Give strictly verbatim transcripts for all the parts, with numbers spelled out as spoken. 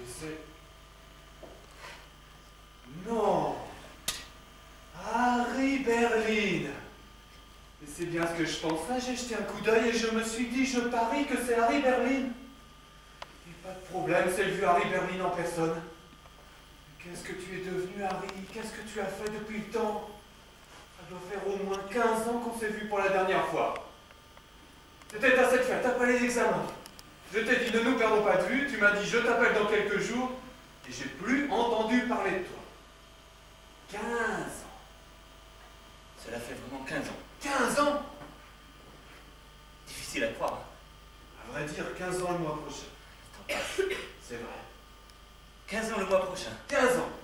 c'est... Non. Harry Berlin. Et c'est bien ce que je pensais, j'ai jeté un coup d'œil et je me suis dit, je parie que c'est Harry Berlin. Et pas de problème, c'est le vieux Harry Berlin en personne. Qu'est-ce que tu es devenu, Harry? Qu'est-ce que tu as fait depuis le temps? Ça doit faire au moins quinze ans qu'on s'est vu pour la dernière fois. C'était à cette fête, après les examens. Je t'ai dit, ne nous perdons pas de vue, tu m'as dit, je t'appelle dans quelques jours, et j'ai plus entendu parler de toi. quinze ans. Cela fait vraiment quinze ans. quinze ans? Difficile à croire. À vrai dire, quinze ans le mois prochain. C'est vrai. quinze ans le mois prochain. quinze ans.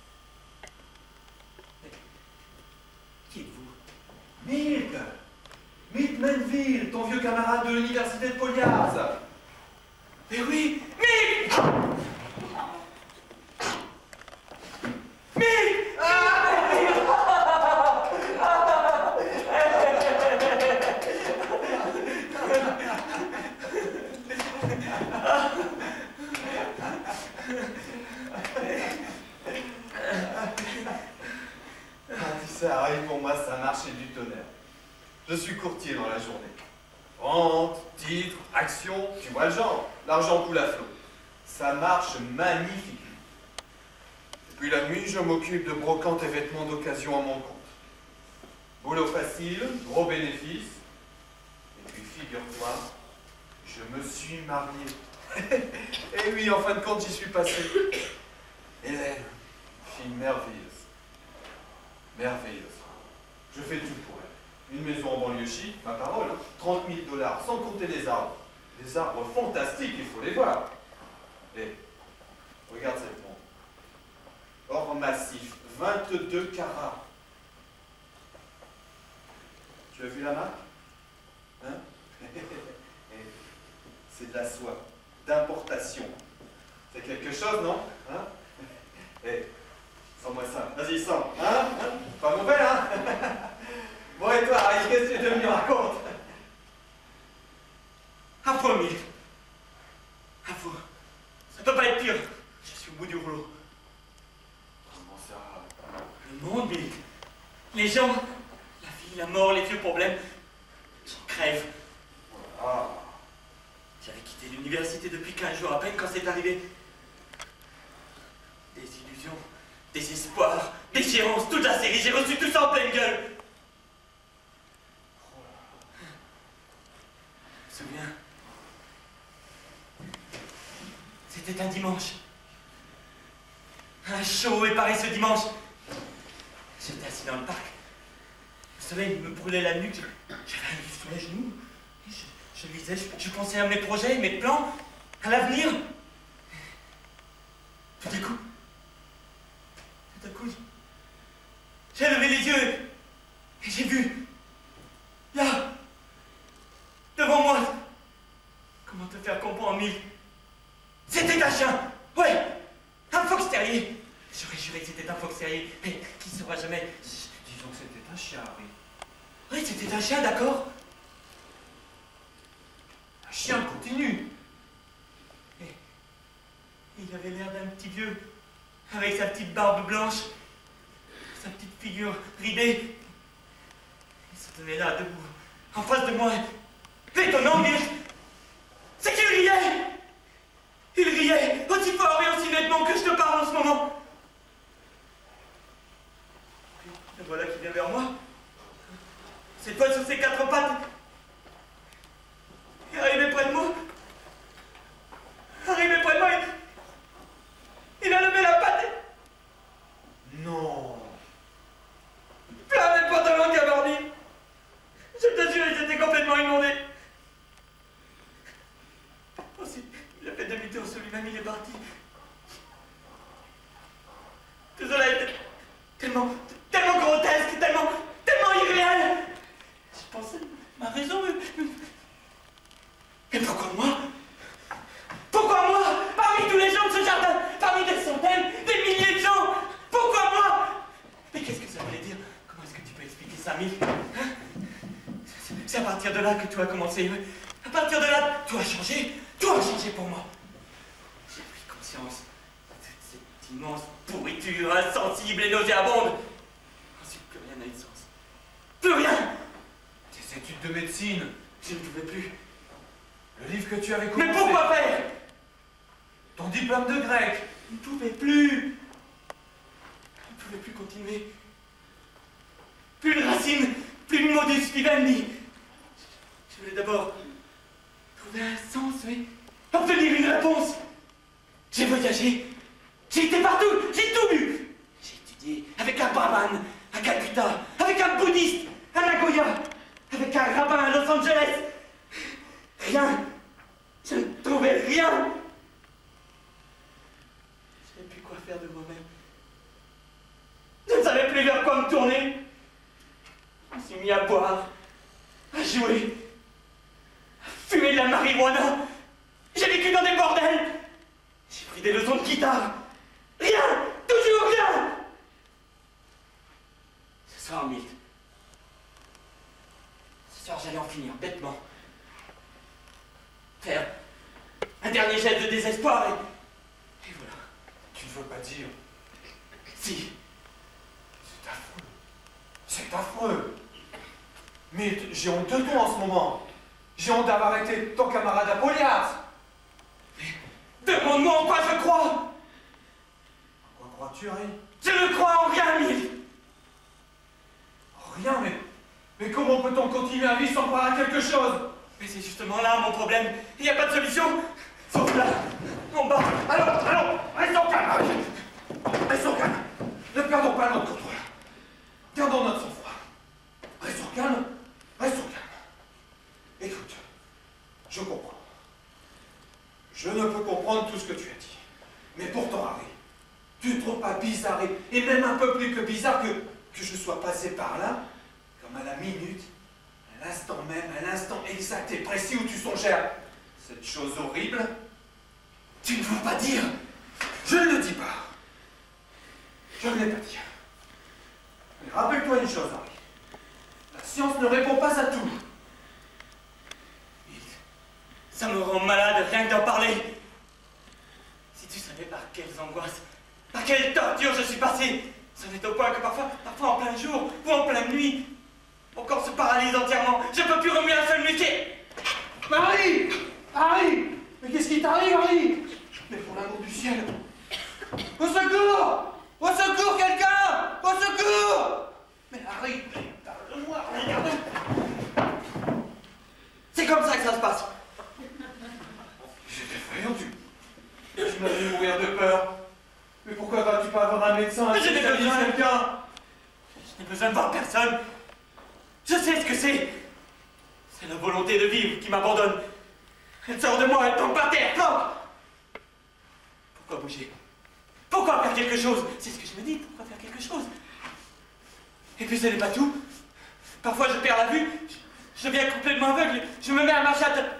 Mais qui êtes-vous? Milt. Milt Menville, ton vieux camarade de l'université de Poliars. Mais oui, Milt. Milt. Ça arrive pour moi, ça marche et du tonnerre. Je suis courtier dans la journée. Vente, titres, actions, tu vois le genre. L'argent coule à flot. Ça marche magnifiquement. Et puis la nuit, je m'occupe de brocantes et vêtements d'occasion à mon compte. Boulot facile, gros bénéfice. Et puis figure-toi, je me suis marié. Et oui, en fin de compte, j'y suis passé. Hélène, fille merveilleuse. Merveilleuse. Je fais tout pour elle. Une maison en banlieue chic, ma parole, trente mille dollars, sans compter les arbres. Des arbres fantastiques, il faut les voir. Et, regarde cette montre. Or massif, vingt-deux carats. Tu as vu la marque? Hein? C'est de la soie, d'importation. C'est quelque chose, non? Hein? Et, sens-moi ça. Vas-y, sens. Hein? Hein? Pas mauvais, hein? Bon, et toi, Harry, qu'est-ce que tu es devenu? Raconte. Affreux, Milt. Affreux. Ça peut pas être pire. Je suis au bout du rouleau. Comment ça? Le monde, Milt. Les gens, la vie, la mort, les vieux problèmes. J'en crève. Ah. J'avais quitté l'université depuis quinze jours à peine quand c'est arrivé. Des illusions, des espoirs, déchéance, toute la série, j'ai reçu tout ça en pleine gueule. Je me souviens. C'était un dimanche. Un chaud et paresseux dimanche. J'étais assis dans le parc. Le soleil me brûlait la nuque. J'avais un livre sous les genoux. Je, je lisais, je, je pensais à mes projets, mes plans, à l'avenir. Tout à coup, tout à coup, j'ai levé les yeux et j'ai vu, là, devant moi, comment te faire comprendre, Milt? C'était un chien, ouais, un fox terrier. J'aurais juré que c'était un fox terrier, mais qui saura jamais? Disons que c'était un chien, Harry. Oui, c'était un chien, d'accord. Un chien continu. Et il avait l'air d'un petit vieux, avec sa petite barbe blanche, sa petite figure ridée. Il se tenait là, debout, en face de moi. Étonnant, Milt, c'est qu'il riait. Il riait aussi fort et aussi nettement que je te parle en ce moment. Et voilà qu'il vient vers moi. Cette fois sur ses quatre pattes. Il arrivait près de moi. Arrivé près de moi, il, il a levé la patte. Non. Plein mes pantalons gabardis. Je te jure, ils étaient complètement inondés. Ensuite, il a fait demi-tour sur lui-même, il est parti. Tout cela était tellement, tellement grotesque, tellement, tellement irréel. Je pensais, ma raison, mais, mais pourquoi moi? Pourquoi moi? Parmi tous les gens de ce jardin, parmi des centaines, des milliers de gens, pourquoi moi? Mais qu'est-ce que ça voulait dire? Comment est-ce que tu peux expliquer ça, Milt? Hein? C'est à partir de là que tout a commencé. À partir de là, tout a changé. Tout a changé pour moi. J'ai pris conscience Cette immense pourriture insensible et nauséabonde. Ensuite, plus rien n'a eu de sens. Plus rien! Tes études de médecine. Je ne pouvais plus. Le livre que tu avais commencé. Mais pourquoi faire? Ton diplôme de grec. Je ne pouvais plus. Je ne pouvais plus continuer. Plus de racines, plus de modus vivendi. Je voulais d'abord trouver un sens et obtenir une réponse. J'ai voyagé. J'ai été partout. J'ai tout vu. J'ai étudié avec un brahman à Calcutta, avec un bouddhiste à Nagoya, avec un rabbin à Los Angeles. Rien. Je ne trouvais rien. Je ne savais plus quoi faire de moi-même. Je ne savais plus vers quoi me tourner. Je me suis mis à boire, à jouer, à fumer de la marijuana. J'ai vécu dans des bordels. J'ai pris des leçons de guitare. Rien, toujours rien. Ce soir, Milt. Ce soir, j'allais en finir bêtement. Faire un dernier geste de désespoir et... et voilà. Tu ne veux pas dire. Si. C'est affreux. C'est affreux. Mais j'ai honte de toi en ce moment. J'ai honte d'avoir été ton camarade à Polias. Demande-moi en quoi je crois. En quoi crois-tu, Harry? Je ne crois en rien, Milt. Rien, mais... Mais comment peut-on continuer à vivre sans croire à quelque chose? Mais c'est justement là mon problème. Il n'y a pas de solution. Sauf là, en bas. Allons, allons, restons calmes, Harry. Restons calmes. Ne perdons pas notre contrôle. Gardons notre sang-froid. Restons calmes, restons calmes. Écoute, je comprends. Je ne peux comprendre tout ce que tu as dit. Mais pourtant, Harry, tu ne trouves pas bizarre et, et même un peu plus que bizarre que, que je sois passé par là, comme à la minute, à l'instant même, à l'instant exact et précis où tu songeais à cette chose horrible? Tu ne veux pas dire? Je ne le dis pas. Je ne l'ai pas dit. Mais rappelle-toi une chose, Harry. La science ne répond pas à tout. Ça me rend malade rien que d'en parler. Si tu savais par quelles angoisses, par quelles tortures je suis passé, c'en est au point que parfois, parfois en plein jour ou en pleine nuit, mon corps se paralyse entièrement. Je ne peux plus remuer un seul muscle. Harry! Harry! Mais qu'est-ce qui t'arrive, Harry? Mais pour l'amour du ciel! Au secours! Au secours, quelqu'un! Au secours! Mais Harry, regarde-moi, regarde! C'est comme ça que ça se passe. C'est effrayant, tu... Je m'avais mourir de peur. Mais pourquoi vas-tu pas avoir un médecin? Mais je n'ai pas besoin de quelqu'un. Je n'ai besoin de voir personne. Je sais ce que c'est. C'est la volonté de vivre qui m'abandonne. Elle sort de moi, elle tombe par terre, flanque. Pourquoi bouger? Pourquoi faire quelque chose? C'est ce que je me dis, pourquoi faire quelque chose? Et puis ce n'est pas tout. Parfois je perds la vue, je, je deviens complètement aveugle, je me mets à marcher à tête.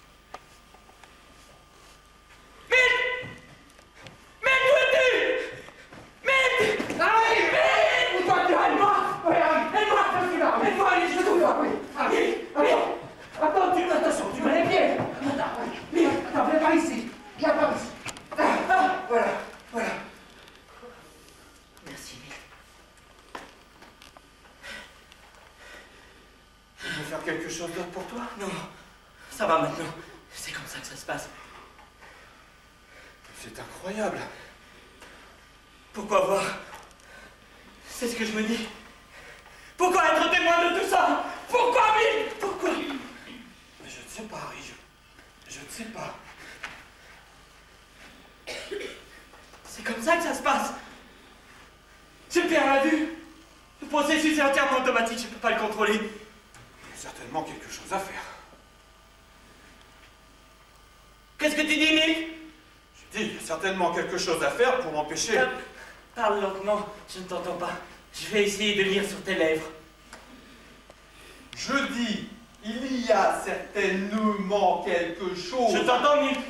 Milt! Milt, où es-tu? Milt! Harry! Milt! Où toi-tu? Aide-moi! Oui, Harry! Aide-moi! Je suis là! Aide-moi, allez, je trouve là! Oui! Harry! Attends! Attends, tu... Attention, tu mets les pieds! Attends, Milt! Attends, viens par ici! Viens par ici! Ah, ah, voilà! Voilà! Merci, Milt. Je peux faire quelque chose d'autre pour toi? Non, ça va maintenant. C'est comme ça que ça se passe. C'est incroyable. Pourquoi voir? C'est ce que je me dis. Pourquoi être témoin de tout ça? Pourquoi, Milt? Pourquoi? Mais je ne sais pas, Harry. Je, je ne sais pas. C'est comme ça que ça se passe. Je perds la vue. Le processus est entièrement automatique, je ne peux pas le contrôler. Il y a certainement quelque chose à faire. Qu'est-ce que tu dis, Milt? Je dis, il y a certainement quelque chose à faire pour m'empêcher... Euh, Parle lentement, je ne t'entends pas. Je vais essayer de lire sur tes lèvres. Je dis, il y a certainement quelque chose... Je t'entends, Milt.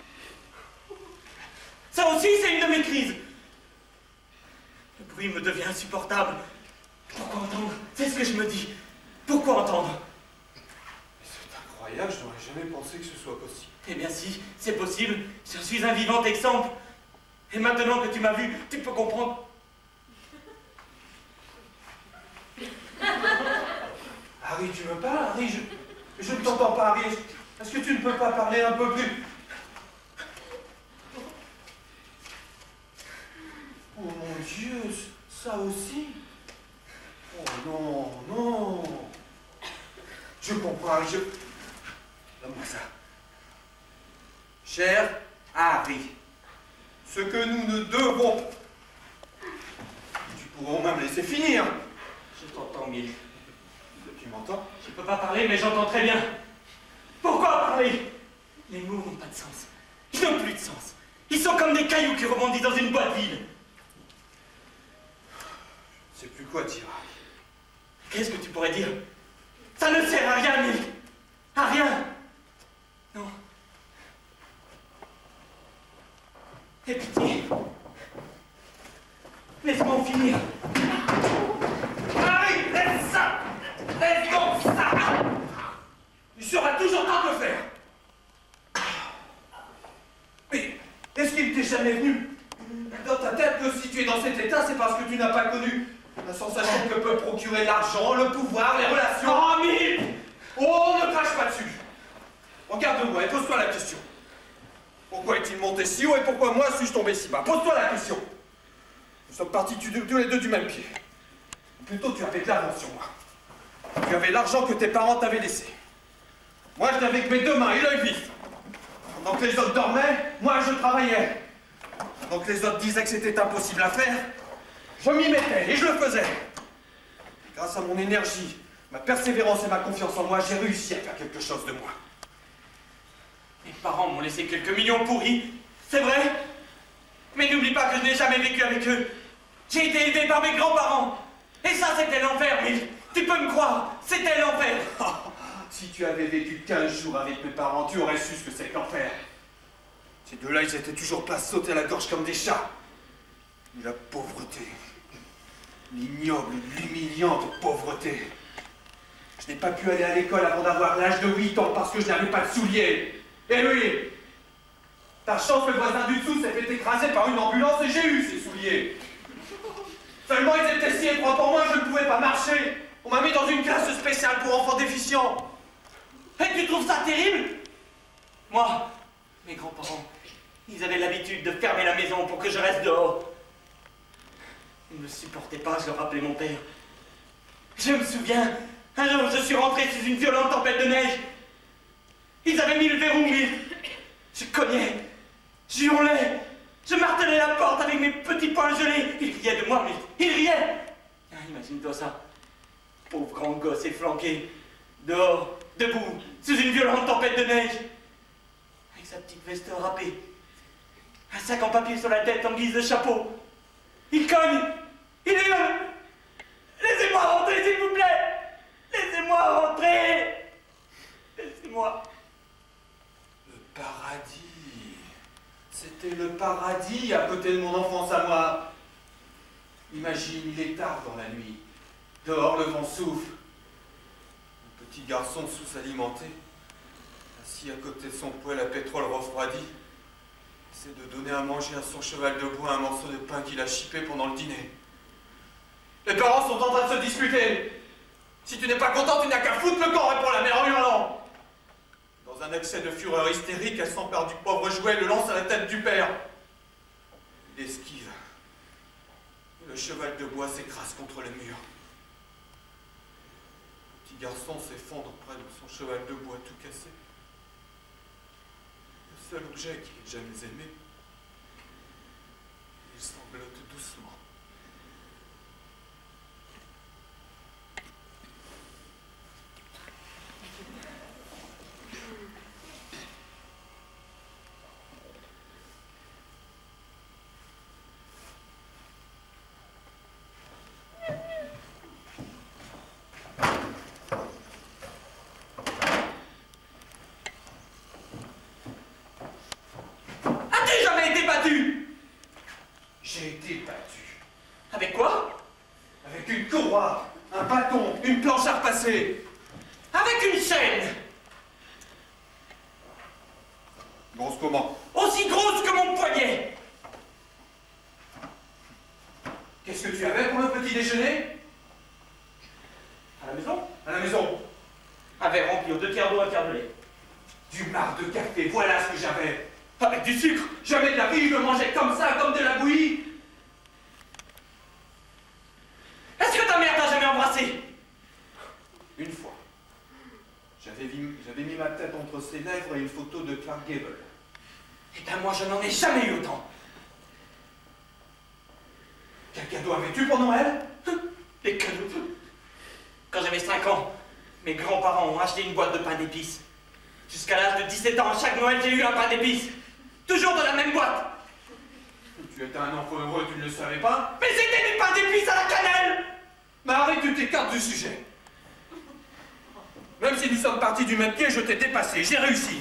Ça aussi, c'est une de mes crises. Le bruit me devient insupportable. Pourquoi entendre? C'est ce que je me dis. Pourquoi entendre? C'est incroyable, je n'aurais jamais pensé que ce soit possible. Eh bien si, c'est possible. Je suis un vivant exemple. Et maintenant que tu m'as vu, tu peux comprendre. Harry, tu me parles, Harry? Je, je ne t'entends pas, Harry. Est-ce que tu ne peux pas parler un peu plus? Oh mon Dieu, ça aussi? Oh non, non. Je comprends, Harry, je... Donne-moi ça. Cher Harry, ce que nous ne devons... Tu pourrais au moins me laisser finir. Je t'entends, Mill. Tu m'entends? Je peux pas parler, mais j'entends très bien. Pourquoi parler? Les mots n'ont pas de sens. Ils n'ont plus de sens. Ils sont comme des cailloux qui rebondissent dans une boîte vide. Je ne sais plus quoi dire. Qu'est-ce que tu pourrais dire? Ça ne sert à rien, Mill. À rien. Non. Aie pitié. Laisse-moi en finir. Harry, laisse ça! Laisse donc ça! Il sera toujours temps de le faire. Mais est-ce qu'il t'est jamais venu dans ta tête que si tu es dans cet état, c'est parce que tu n'as pas connu la sensation que peut procurer l'argent, le pouvoir, les relations? Oh, Mill! Oh, ne crache pas dessus! Regarde-moi et pose-toi la question. Pourquoi est-il monté si haut et pourquoi moi suis-je tombé si bas? Pose-toi la question. Nous sommes partis tous les deux du même pied. Plutôt, tu avais de l'avance sur moi. Tu avais l'argent que tes parents t'avaient laissé. Moi, je l'avais avec mes deux mains et l'œil vif. Pendant que les autres dormaient, moi, je travaillais. Pendant que les autres disaient que c'était impossible à faire, je m'y mettais et je le faisais. Grâce à mon énergie, ma persévérance et ma confiance en moi, j'ai réussi à faire quelque chose de moi. Mes parents m'ont laissé quelques millions pourris, c'est vrai. Mais n'oublie pas que je n'ai jamais vécu avec eux. J'ai été élevé par mes grands-parents. Et ça, c'était l'enfer, Mill. Tu peux me croire, c'était l'enfer. Si tu avais vécu quinze jours avec mes parents, tu aurais su ce que c'est que l'enfer. Ces deux-là, ils étaient toujours pas sautés à la gorge comme des chats. Mais la pauvreté, l'ignoble, l'humiliante pauvreté. Je n'ai pas pu aller à l'école avant d'avoir l'âge de huit ans parce que je n'avais pas de souliers. Et lui, ta chance, le voisin du dessous s'est fait écraser par une ambulance et j'ai eu ses souliers. Seulement, ils étaient si étroits pour moi, je ne pouvais pas marcher. On m'a mis dans une classe spéciale pour enfants déficients. Et tu trouves ça terrible? Moi, mes grands-parents, ils avaient l'habitude de fermer la maison pour que je reste dehors. Ils ne me supportaient pas, je leur rappelais mon père. Je me souviens, un jour, je suis rentré sous une violente tempête de neige. Ils avaient mis le verrou, Mill. Je cognais, je hurlais, je martelais la porte avec mes petits poings gelés. Ils riaient de moi, Mill. Ils riaient. Ah, imagine-toi ça. Pauvre grand gosse efflanqué, dehors, debout, sous une violente tempête de neige. Avec sa petite veste râpée. Un sac en papier sur la tête en guise de chapeau. Il cogne, il hurle. Laissez-moi rentrer, s'il vous plaît. Laissez-moi rentrer. Laissez-moi. Le paradis. C'était le paradis à côté de mon enfance à moi. Imagine, il est tard dans la nuit. Dehors, le vent souffle. Un petit garçon sous-alimenté, assis à côté de son poêle à pétrole refroidi, essaie de donner à manger à son cheval de bois un morceau de pain qu'il a chippé pendant le dîner. Les parents sont en train de se disputer. Si tu n'es pas content, tu n'as qu'à foutre le camp, répond la mère en hurlant. Dans un accès de fureur hystérique, elle s'empare du pauvre jouet et le lance à la tête du père. Il esquive. Et le cheval de bois s'écrase contre le mur. Le petit garçon s'effondre près de son cheval de bois tout cassé. Le seul objet qu'il ait jamais aimé. Il sanglote doucement. J'ai été battu. Avec quoi? Avec une courroie, un bâton, une planche à repasser. Avec une chaîne. Grosse comment? Aussi grosse que mon poignet. ce que tu avais pour le petit déjeuner? À la maison? À la maison. Un verre rempli aux deux tiers d'eau, un tiers de lait. Du marc de café, voilà ce que j'avais. Avec du sucre. Jamais de la vie, je le mangeais comme ça, comme de la bouillie. Est-ce que ta mère t'a jamais embrassé? Une fois. J'avais mis, j'avais mis ma tête entre ses lèvres et une photo de Clark Gable. Eh bien moi je n'en ai jamais eu autant. Quel cadeau avais-tu pour Noël? Les cadeaux. Quand j'avais cinq ans, mes grands-parents ont acheté une boîte de pain d'épices. Jusqu'à l'âge de dix-sept ans, chaque Noël j'ai eu un pain d'épices. Toujours dans la même boîte. Tu étais un enfant heureux, tu ne le savais pas? Mais c'était des pains d'épices à la cannelle. Mais arrête, tu t'écartes du sujet. Même si nous sommes partis du même pied, je t'ai dépassé, j'ai réussi.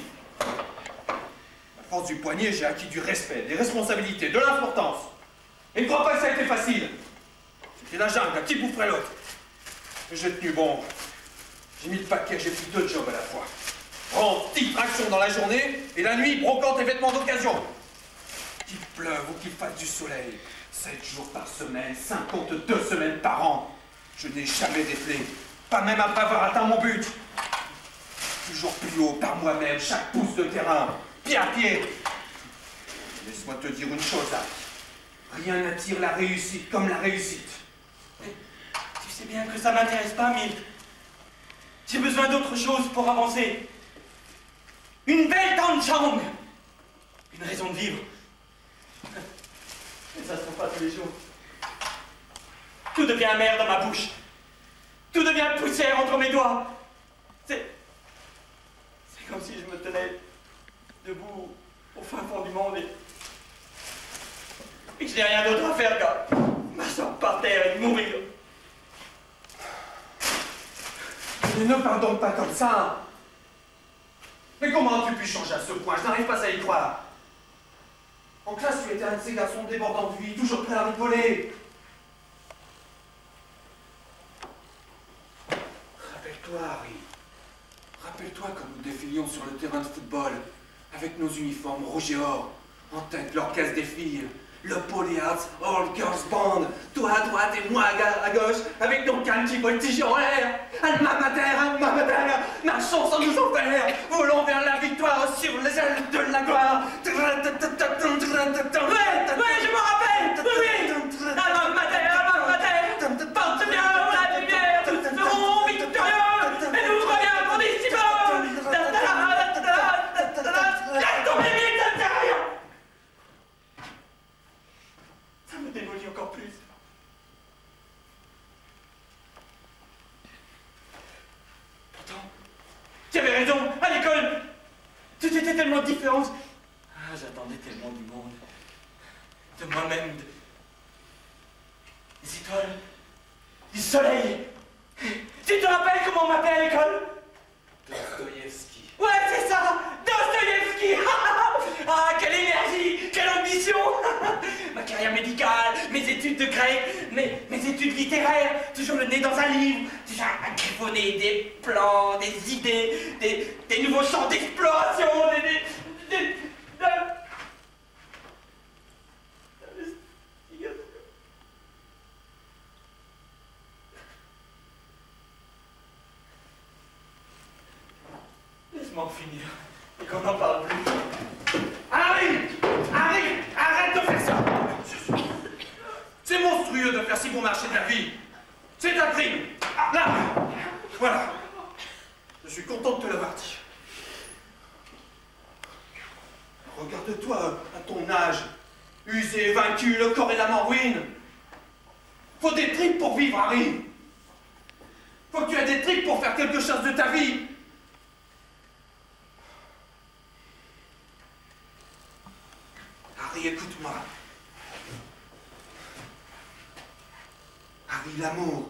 À force du poignet, j'ai acquis du respect, des responsabilités, de l'importance. Et ne crois pas que ça a été facile. C'était la jungle, un petit boufferait l'autre. J'ai tenu bon. J'ai mis le paquet, j'ai pris deux jobs à la fois. Rente, titre, action dans la journée, et la nuit, brocante et vêtements d'occasion. Qu'il pleuve ou qu'il fasse du soleil, sept jours par semaine, cinquante-deux semaines par an. Je n'ai jamais déplé, pas même après avoir atteint mon but. Toujours plus haut par moi-même, chaque pouce de terrain, pied à pied. Laisse-moi te dire une chose, Harry. Rien n'attire la réussite comme la réussite. Mais tu sais bien que ça m'intéresse pas, Milt. J'ai besoin d'autre chose pour avancer. Une belle dent de jambe. Une raison de vivre. Mais ça se trouve pas tous les jours. Tout devient amer dans ma bouche. Tout devient poussière entre mes doigts. C'est... C'est comme si je me tenais debout au fin fond du monde et... et que je n'ai rien d'autre à faire qu'à m'asseoir par terre et mourir. Mais ne parle donc pas comme ça. Mais comment as-tu pu changer à ce point? Je n'arrive pas à y croire. En classe, tu étais un de ces garçons débordants de vie, toujours prêt à rigoler. Rappelle-toi, Harry. Rappelle-toi quand nous défilions sur le terrain de football, avec nos uniformes rouge et or, en tête l'orchestre des filles, le Polyards All Girls Band, toi à droite et moi à, à gauche, avec nos cannes qui voltigent en l'air. Alma mater, alma mater, marchons sans nous en faire, volons vers la victoire sur les ailes de la gloire. Ouais, ouais, je m'en rappelle. Oui, alma mater, alma mater, porte bien la lumière, tous seront victorieux, et nous reviendrons d'ici peu. Laisse tomber, Milt, ça ne sert à rien. Ça me démolit encore plus. Pourtant, tu avais raison, à l'école, tout était tellement différent. Ah, j'attendais tellement du monde, de moi-même, de... des étoiles, du soleil. Tu te rappelles comment on m'appelait à l'école? Dostoïevski. Ouais, c'est ça, Dostoïevski. Ah, quelle énergie, quelle ambition. Ma carrière médicale, mes études de grec, mes, mes études littéraires, toujours le nez dans un livre, déjà à griffonner des plans, des idées, des, des nouveaux champs d'exploration, des... des, des, des Laisse-moi en finir, et qu'on n'en parle plus. Harry! Harry! Arrête de faire ça! C'est monstrueux de faire si bon marché de la vie. C'est un crime. Là! Voilà. Je suis content de te l'avoir dit. Regarde-toi à ton âge. Usé, vaincu, le corps et l'âme en ruine. Faut des tripes pour vivre, Harry. Faut que tu aies des tripes pour faire quelque chose de ta vie. Harry, écoute-moi. Harry, l'amour.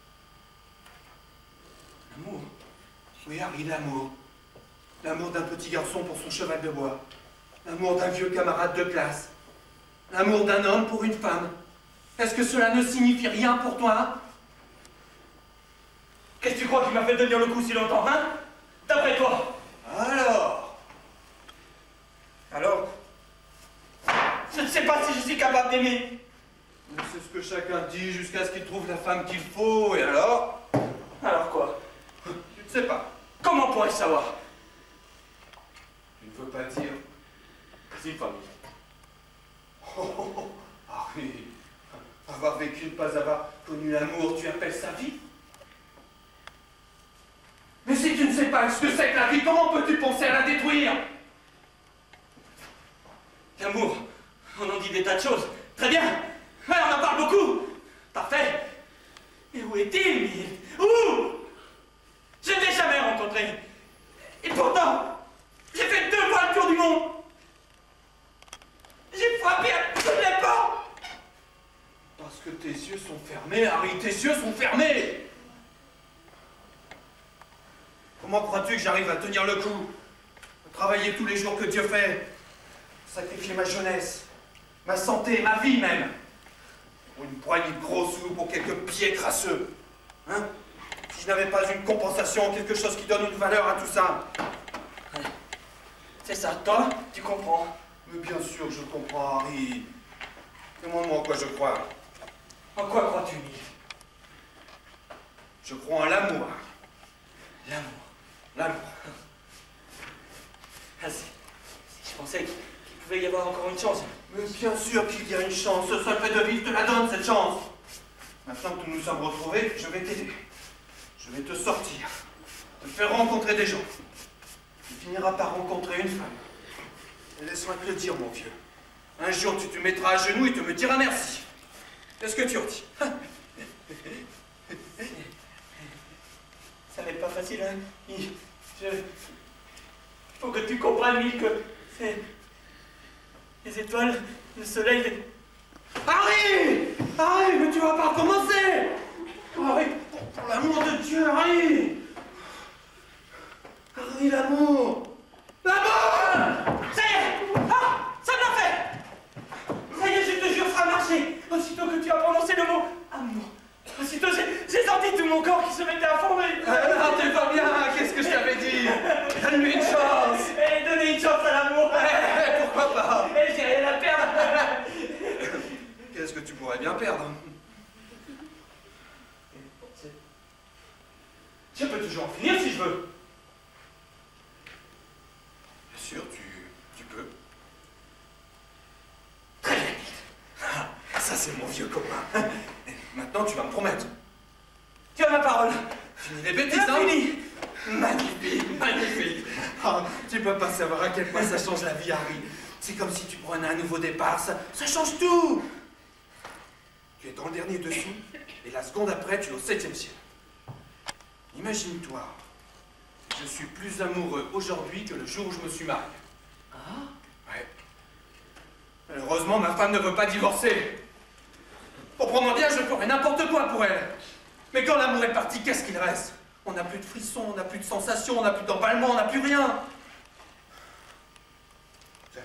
L'amour? Oui, Harry, l'amour. L'amour d'un petit garçon pour son cheval de bois. L'amour d'un vieux camarade de classe. L'amour d'un homme pour une femme. Est-ce que cela ne signifie rien pour toi? Qu'est-ce que tu crois qui m'a fait tenir le coup si longtemps, hein? D'après toi? Alors? Alors? Je ne sais pas si je suis capable d'aimer. C'est ce que chacun dit jusqu'à ce qu'il trouve la femme qu'il faut, et alors? Alors quoi? Tu ne sais pas. Comment pourrais-je savoir? Tu ne veux pas dire? C'est une femme. Oh, oh, oh. Ah oui. Avoir vécu, ne pas avoir connu l'amour, tu appelles ça vie? Mais si tu ne sais pas ce que c'est que la vie, comment peux-tu penser à la détruire? L'amour, on en dit des tas de choses. Très bien. Ouais, on en parle beaucoup. Parfait. Mais où est-il, Mille? Où? Je ne l'ai jamais rencontré. Et pourtant, j'ai fait deux fois le tour du monde. J'ai frappé à toutes les portes. Parce que tes yeux sont fermés, Harry, tes yeux sont fermés. Comment crois-tu que j'arrive à tenir le coup? À travailler tous les jours que Dieu fait? Sacrifier ma jeunesse, ma santé, ma vie même, pour une poignée de gros sous, pour quelques pieds crasseux. Hein? Si je n'avais pas une compensation, quelque chose qui donne une valeur à tout ça. C'est ça, toi, tu comprends. Mais bien sûr que je comprends, Harry. Demande-moi en quoi je crois. En quoi crois-tu, Mille? Je crois en l'amour. L'amour. L'amour. Ah, si, si je pensais qu'il pouvait y avoir encore une chance. Mais bien sûr qu'il y a une chance. Ce seul fait de vivre te la donne, cette chance. Maintenant que nous nous sommes retrouvés, je vais t'aider. Je vais te sortir, te faire rencontrer des gens. Tu finiras par rencontrer une femme. Et laisse-moi te le dire, mon vieux. Un jour, tu te mettras à genoux et tu me diras merci. Qu'est-ce que tu en dis? Ça n'est pas facile, hein, Mille. Je... Il faut que tu comprennes, Mille, que c'est... Les étoiles, le soleil... Les... Harry! Harry, mais tu vas pas recommencer! Harry, pour, pour l'amour de Dieu, Harry! Harry, l'amour! L'amour! Ça y est! Ah! Ça me l'a fait! Ça y est, je te jure, ça a marché! Aussitôt que tu as prononcé le mot amour, aussitôt j'ai senti tout mon corps qui se mettait à fond et... Ah, t'es pas bien, qu'est-ce que je t'avais dit? Donne-lui une chance! Et donner une chance à l'amour! Eh, pourquoi pas? Et j'ai rien à perdre! Qu'est-ce que tu pourrais bien perdre? Je peux toujours en finir si je veux. Bien sûr, tu, tu peux. Très bien. Ah, ça c'est mon vieux copain. Maintenant tu vas me promettre. Tu as ma parole. Fini les bêtises, C'est hein? fini. Magnifique, magnifique. Ah, tu peux pas savoir à quel point ça change la vie, Harry. C'est comme si tu prenais un nouveau départ, ça, ça change tout. Tu es dans le dernier dessous, et la seconde après, tu es au septième ciel. Imagine-toi, je suis plus amoureux aujourd'hui que le jour où je me suis marié. Ah? Ouais. Malheureusement, ma femme ne veut pas divorcer. Comprends-moi bien, je ferai n'importe quoi pour elle. Mais quand l'amour est parti, qu'est-ce qu'il reste? On n'a plus de frissons, on n'a plus de sensations, on n'a plus d'emballement, on n'a plus rien. Tiens.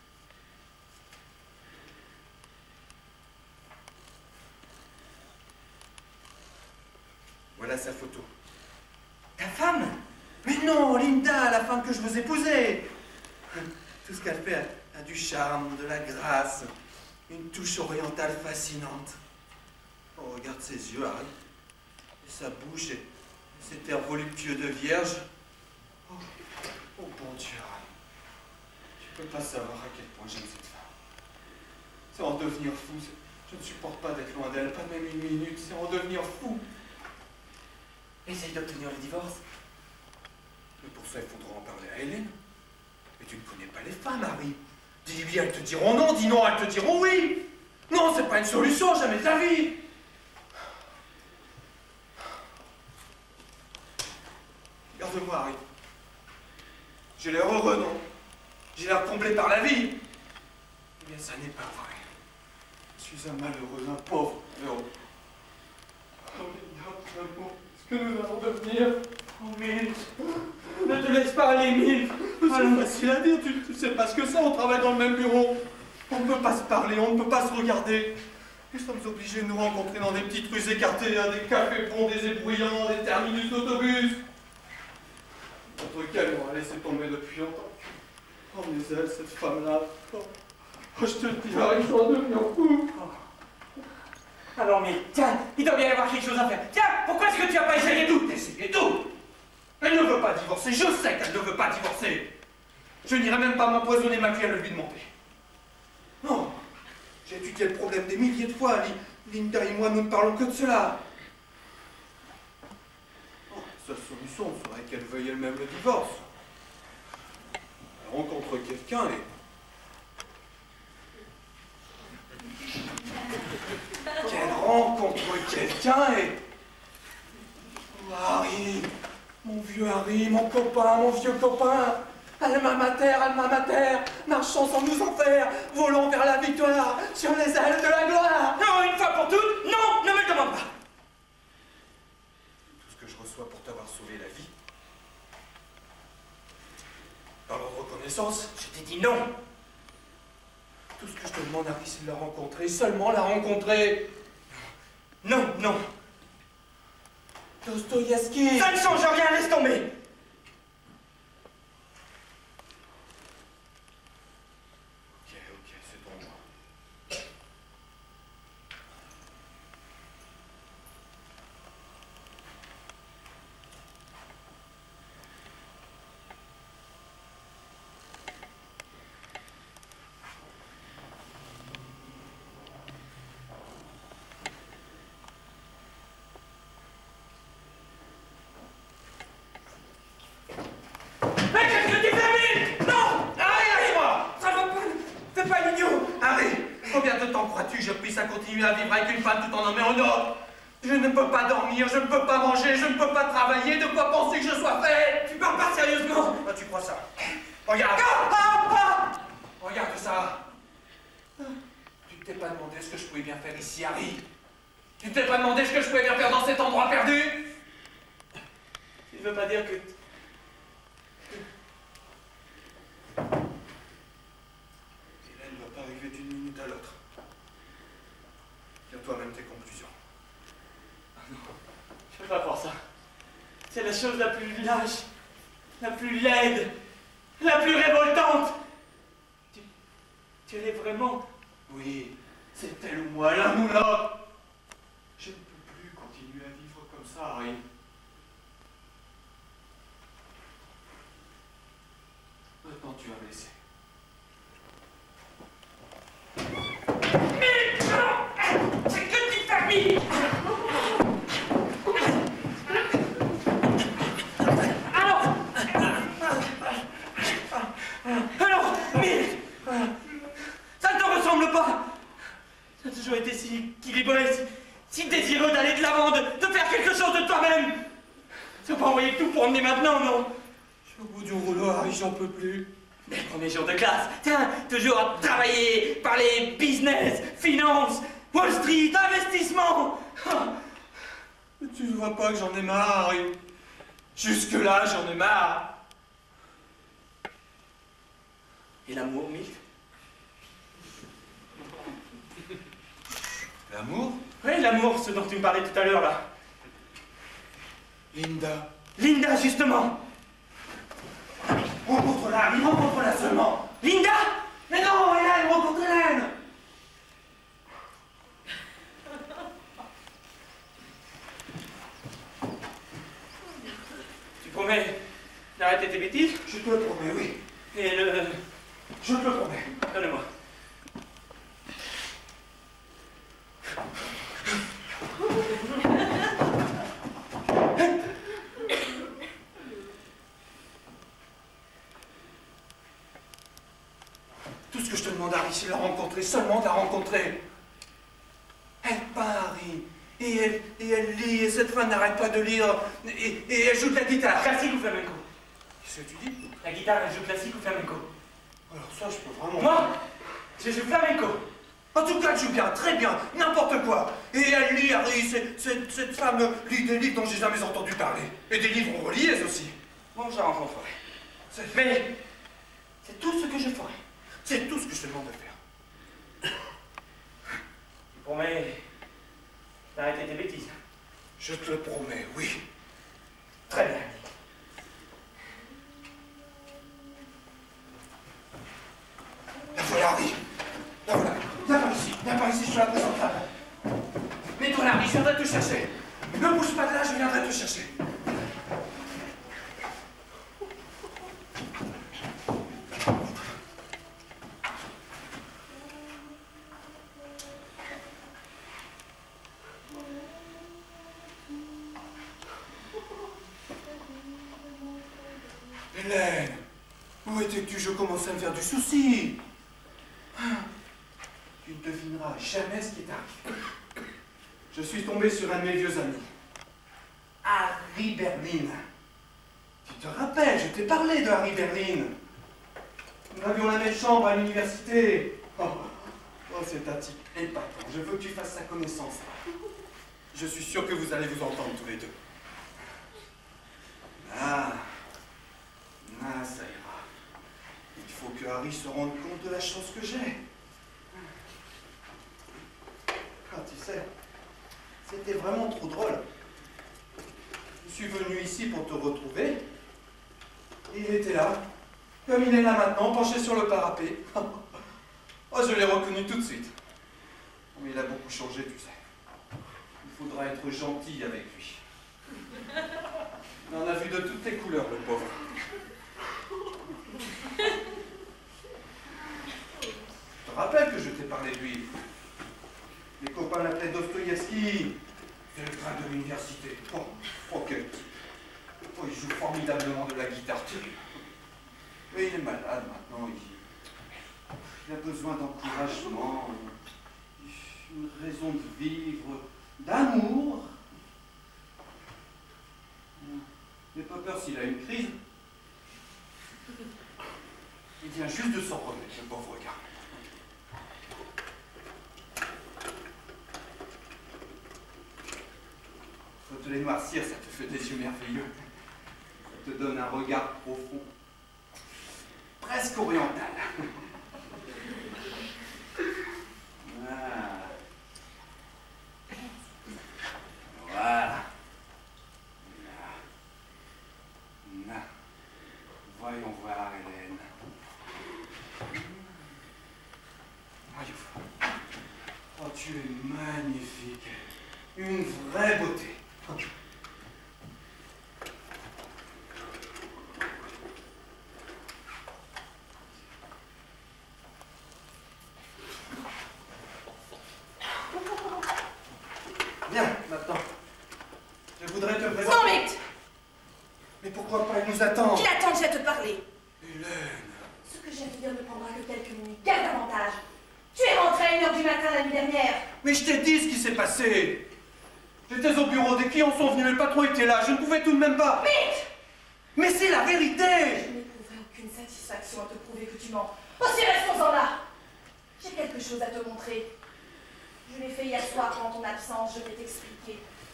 Voilà sa photo. Ta femme? Mais non, Linda, la femme que je veux épouser. Tout ce qu'elle fait a, a du charme, de la grâce, une touche orientale fascinante. Oh, regarde ses yeux, Harry. Et sa bouche et cet air voluptueux de vierge. Oh, oh bon Dieu, Harry. Tu peux pas savoir à quel point j'aime cette femme. C'est en devenir fou. Je ne supporte pas d'être loin d'elle, pas même une minute. C'est en devenir fou. Essaye d'obtenir le divorce. Mais pour ça, il faudra en parler à Hélène. Mais tu ne connais pas les femmes, Harry. Dis oui, elles te diront non. Dis non, elles te diront oui. Non, c'est pas une solution, jamais de la vie. Regarde-moi, Harry. J'ai l'air heureux, non? J'ai l'air comblé par la vie. Mais ça n'est pas vrai. Je suis un malheureux, un pauvre heureux. Oh, mais l'amour, ce que nous allons devenir. Oh, Mille. Ne te laisse pas aller, Mille. C'est facile à dire, tu, tu sais pas ce que c'est, on travaille dans le même bureau. On ne peut pas se parler, on ne peut pas se regarder. Nous sommes obligés de nous rencontrer dans des petites rues écartées, hein, des cafés bondés et bruyants, des terminus d'autobus. Notre calme, on a laissé tomber depuis longtemps. Oh, mais elle, cette femme-là. Oh, oh, je te le dis, Harry, je vais en devenir fou. Alors, mais tiens, il doit bien y avoir quelque chose à faire. Tiens, pourquoi est-ce que tu n'as pas essayé tout? Essayé tout. Elle ne veut pas divorcer, je sais qu'elle ne veut pas divorcer. Je n'irai même pas m'empoisonner ma vie à le lui demander. Non, j'ai étudié le problème des milliers de fois. Linda et moi, nous ne parlons que de cela. Oh, sa solution serait qu'elle veuille elle-même le divorce. Elle rencontre quelqu'un et... Qu'elle rencontre quelqu'un et... Oh, Harry, mon vieux Harry, mon copain, mon vieux copain. Alma mater, alma mater, marchons sans nous en faire, volons vers la victoire, sur les ailes de la gloire. Non, une fois pour toutes, non, ne me le demande pas. Tout ce que je reçois pour t'avoir sauvé la vie. Par leur reconnaissance, Je t'ai dit non. tout ce que je te demande, Harry, c'est de la rencontrer, seulement la rencontrer. Non, non. Dostoïevski. Ça ne change rien, laisse tomber. Ok, ok, c'est ton moi. Mais qu'est-ce que tu fais, Mille? Non! Harry, lâche-moi! Ça va pas. Fais pas l'idiot. Harry, combien de temps crois-tu que je puisse à continuer à vivre avec une femme tout en nommant une autre? Je ne peux pas dormir, je ne peux pas manger, je ne peux pas travailler, de quoi penser que je sois fait? Tu parles pas sérieusement. Ah, tu crois ça? Regarde! Ah, ah, ah. Regarde ça! Tu ne t'es pas demandé ce que je pouvais bien faire ici, Harry? Tu ne t'es pas demandé ce que je pouvais bien faire dans cet endroit perdu? Tu veux pas dire que... Hélène ne va pas arriver d'une minute à l'autre. Tire toi-même tes conclusions. Je peux pas croire ça. C'est la chose la plus lâche, la plus laide, la plus révoltante. Tu, tu es vraiment... Oui, c'est elle ou moi, l'un ou l'autre. Je ne peux plus continuer à vivre comme ça, Harry. Maintenant, tu vas me laisser. C'est que petite famille. Alors Alors, Mille, ça ne te ressemble pas. Tu as toujours été si équilibré, si, si désireux d'aller de l'avant, de, de faire quelque chose de toi-même. Tu vas pas envoyer tout pour emmener maintenant, non? Je suis au bout du rouleau, Harry, j'en peux plus. Mais le premier jour de classe, tiens, toujours à travailler, parler business, finance, Wall Street, investissement. Mais tu ne vois pas que j'en ai marre, Harry. Jusque-là, j'en ai marre. Et l'amour, Mille? L'amour? Oui, l'amour, ce dont tu me parlais tout à l'heure, là. Linda. Linda, justement. Rencontre-la, Harry, rencontre-la seulement. Linda? Mais non, Hélène, rencontre Hélène. Tu promets d'arrêter tes bêtises? Je te le promets, oui. Et le... Je te le promets. Donne-moi. Tout ce que je te demande, Harry, c'est de la rencontrer, seulement de la rencontrer. Elle peint, Harry. Et elle, et elle lit, et cette femme n'arrête pas de lire, et, et elle joue de la guitare. Classique ou flamenco? Qu'est-ce que tu dis? La guitare, elle joue classique ou flamenco? Alors ça, je peux vraiment... Moi, je joue flamenco. En tout cas, elle joue bien, très bien, n'importe quoi. Et elle lit, Harry, c'est- c'est- cette femme lit des livres dont j'ai jamais entendu parler. Et des livres reliés aussi. Bon, je la rencontrerai. C'est- Mais c'est tout ce que je ferai. C'est tout ce que je te demande de faire. Tu promets d'arrêter tes bêtises? Je te le promets, oui. Très bien. La voilà, Harry. La voilà. Viens par ici, viens par ici, je te la présente là. Voilà, je viendrai te chercher. Ne bouge pas de là, je viendrai te chercher. Hélène, où étais-tu? Je commençais à me faire du souci. Tu ne devineras jamais ce qui est arrivé. Je suis tombé sur un de mes vieux amis, Harry Berlin. Tu te rappelles, je t'ai parlé de Harry Berlin. Nous avions la même chambre à l'université. Oh, oh c'est un type épatant. Je veux que tu fasses sa connaissance. Je suis sûr que vous allez vous entendre tous les deux. Ah, ah ça ira. Il faut que Harry se rende compte de la chance que j'ai. Ah, tu sais, c'était vraiment trop drôle. Je suis venu ici pour te retrouver. Et il était là, comme il est là maintenant, penché sur le parapet. Oh, je l'ai reconnu tout de suite. Mais il a beaucoup changé, tu sais. Il faudra être gentil avec lui. Il en a vu de toutes les couleurs, le pauvre. Je te rappelle que je t'ai parlé de lui. Les copains l'appelaient Dostoïevski. C'est le train de l'université. Oh, oh, quel type. Oh, il joue formidablement de la guitare. Mais il est malade maintenant. Il, il a besoin d'encouragement, une raison de vivre, d'amour. N'aie pas peur s'il a une crise. Il vient juste de s'en remettre, le pauvre gars. Faut te les noircir, ça te fait des yeux merveilleux. Ça te donne un regard profond, presque oriental. Ah. Voilà. Na. Voyons voir, Hélène. Voyons. Oh, tu es magnifique. Une vraie beauté. Bien, maintenant. Je voudrais te présenter... Non, vite! Mais pourquoi pas? Il nous attend. Qui attend que j'ai à te parler? Hélène. Ce que j'ai à te dire ne prendra que quelques minutes. Quel avantage? Tu es rentré à une heure du matin la nuit dernière. Mais je t'ai dit ce qui s'est passé. J'étais au bureau, des clients sont venus, le patron était là, je ne pouvais tout de même pas. Vite! Mais c'est la vérité. Je n'éprouverai aucune satisfaction à te prouver que tu mens. Aussi restons-en là. J'ai quelque chose à te montrer. Je l'ai fait hier soir pendant ton absence, je vais t'expliquer.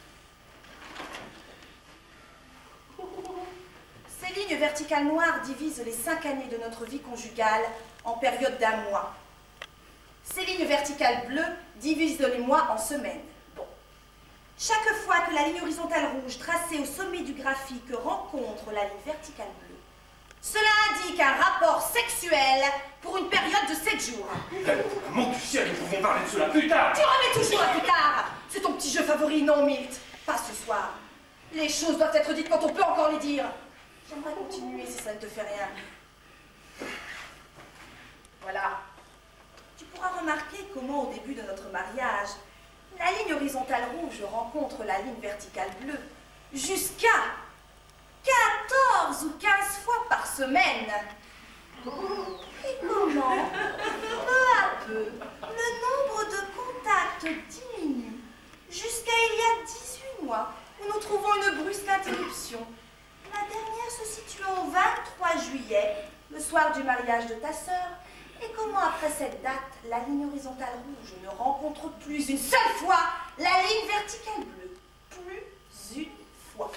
Ces lignes verticales noires divisent les cinq années de notre vie conjugale en périodes d'un mois. Ces lignes verticales bleues divisent les mois en semaines. Bon. Chaque fois que la ligne horizontale rouge tracée au sommet du graphique rencontre la ligne verticale bleue, cela indique un rapport sexuel pour une période de sept jours. Mon du ciel, nous pouvons parler de cela plus tard. Tu remets toujours à plus tard. C'est ton petit jeu favori, non, Milt? Pas ce soir. Les choses doivent être dites quand on peut encore les dire. J'aimerais continuer si ça ne te fait rien. Voilà. Tu pourras remarquer comment au début de notre mariage, la ligne horizontale rouge rencontre la ligne verticale bleue jusqu'à quatorze ou quinze fois par semaine. Et comment, peu à peu, le nombre de contacts diminue jusqu'à il y a dix-huit mois où nous trouvons une brusque interruption. La dernière se situant au vingt-trois juillet, le soir du mariage de ta sœur. Et comment après cette date, la ligne horizontale rouge ne rencontre plus une seule fois la ligne verticale bleue. Plus une fois.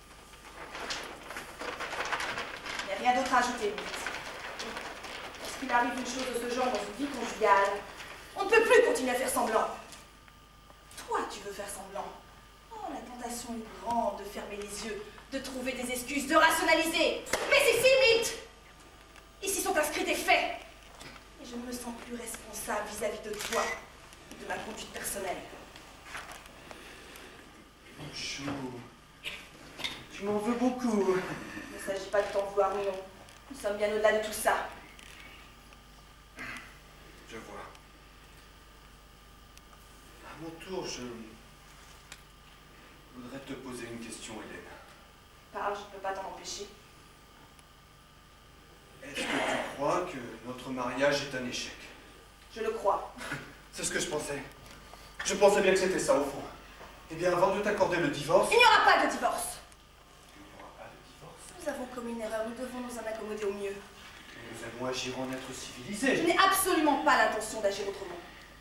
Il n'y a rien d'autre à ajouter, Milt. Lorsqu'il arrive une chose de ce genre dans une vie conjugale, on ne peut plus continuer à faire semblant. Toi, tu veux faire semblant. Oh, la tentation est grande de fermer les yeux, de trouver des excuses, de rationaliser. Mais ici, Milt, ici sont inscrits des faits. Et je ne me sens plus responsable vis-à-vis de toi et de ma conduite personnelle. Chou, tu m'en veux beaucoup. Il ne s'agit pas de t'en vouloir, non. Nous sommes bien au-delà de tout ça. Je vois. À mon tour, je voudrais te poser une question, Hélène. Parle, je ne peux pas t'en empêcher. Est-ce que tu crois que notre mariage est un échec? Je le crois. C'est ce que je pensais. Je pensais bien que c'était ça, au fond. Eh bien, avant de t'accorder le divorce... Il n'y aura pas de divorce. Il n'y aura pas de divorce. Nous avons commis une erreur, nous devons nous en accommoder au mieux. Nous allons agir en être civilisés. Je n'ai absolument pas l'intention d'agir autrement.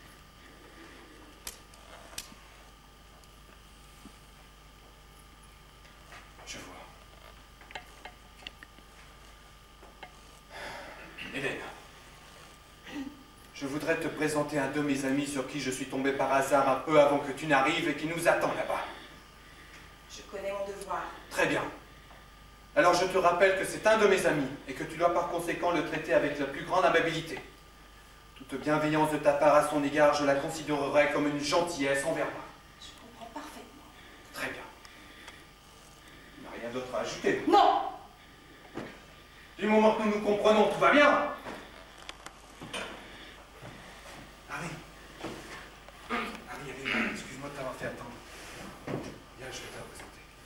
Je vois. Hélène, je voudrais te présenter un de mes amis sur qui je suis tombé par hasard un peu avant que tu n'arrives et qui nous attend là-bas. Je connais mon devoir. Très bien. Alors je te rappelle que c'est un de mes amis et que tu dois par conséquent le traiter avec la plus grande amabilité. Toute bienveillance de ta part à son égard, je la considérerai comme une gentillesse envers moi. Je comprends parfaitement. Très bien. Il n'y a rien d'autre à ajouter. Non! Du moment que nous nous comprenons, tout va bien. Harry. Harry, allez, excuse-moi de t'avoir fait attendre. Viens, je vais te la présenter.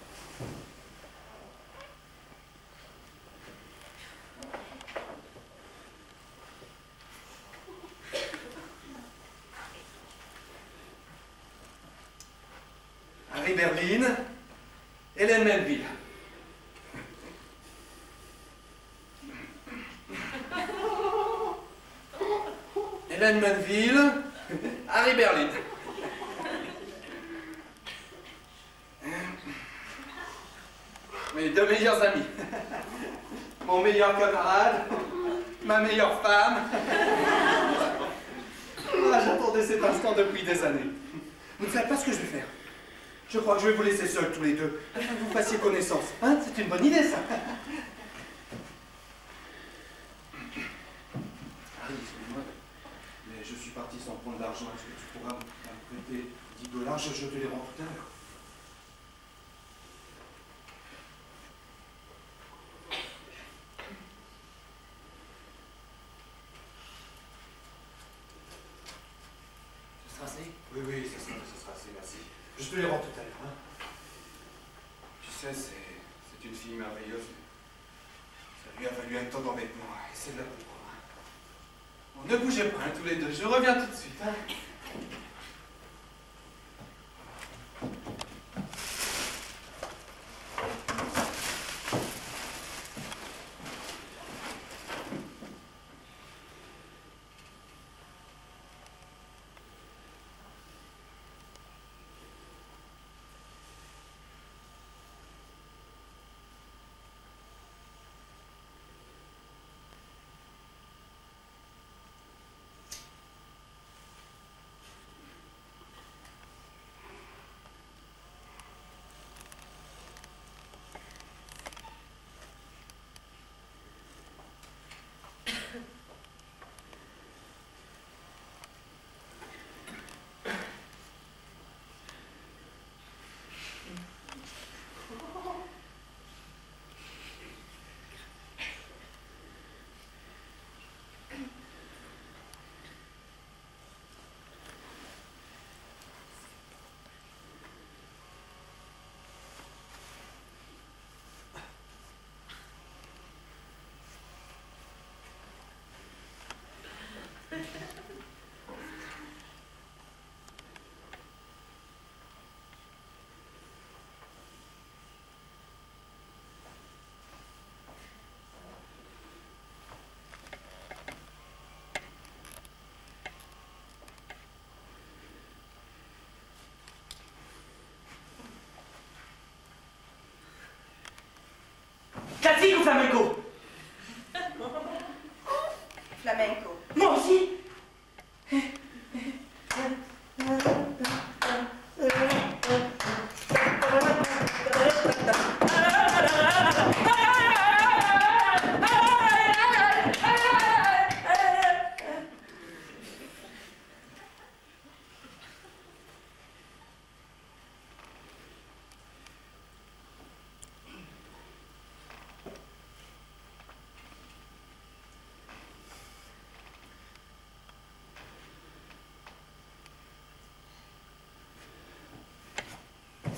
Harry Berlin, Hélène Melville. Hélène Melville, Harry Berlin. Mes deux meilleurs amis. Mon meilleur camarade, ma meilleure femme. Ah, j'attendais cet instant depuis des années. Vous ne savez pas ce que je vais faire. Je crois que je vais vous laisser seuls tous les deux, afin que vous fassiez connaissance. Hein, c'est une bonne idée, ça. Harry, excuse-moi, mais je suis parti sans prendre d'argent. Est-ce que tu pourras me prêter dix dollars? Je, je te les rends tout à l'heure. Ce sera assez? Oui, oui, ce sera, ce sera assez, merci. Je te les rends tout à l'heure. Hein. Tu sais, c'est une fille merveilleuse. Ça lui a valu un temps d'embêtement. Et c'est de la pourquoi. Bon, ne bougez pas, hein, tous les deux. Je reviens tout de suite. Hein. Classique ou flamenco? Flamenco. Moi aussi.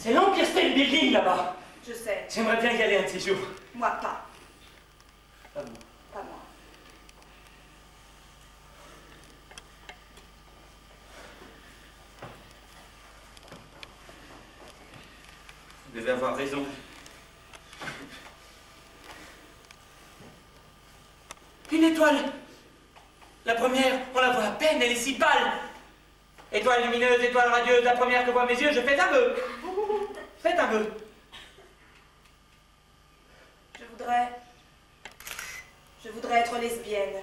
C'est l'Empire State Building là-bas. Je sais. J'aimerais bien y aller un de ces jours. Moi, pas. Pas bon. Pas moi. Vous devez avoir raison. Une étoile. La première, on la voit à peine, elle est si pâle. Étoile lumineuse, étoile radieuse, la première que voient mes yeux, je fais un vœu. Faites un vœu. Je voudrais... Je voudrais être lesbienne.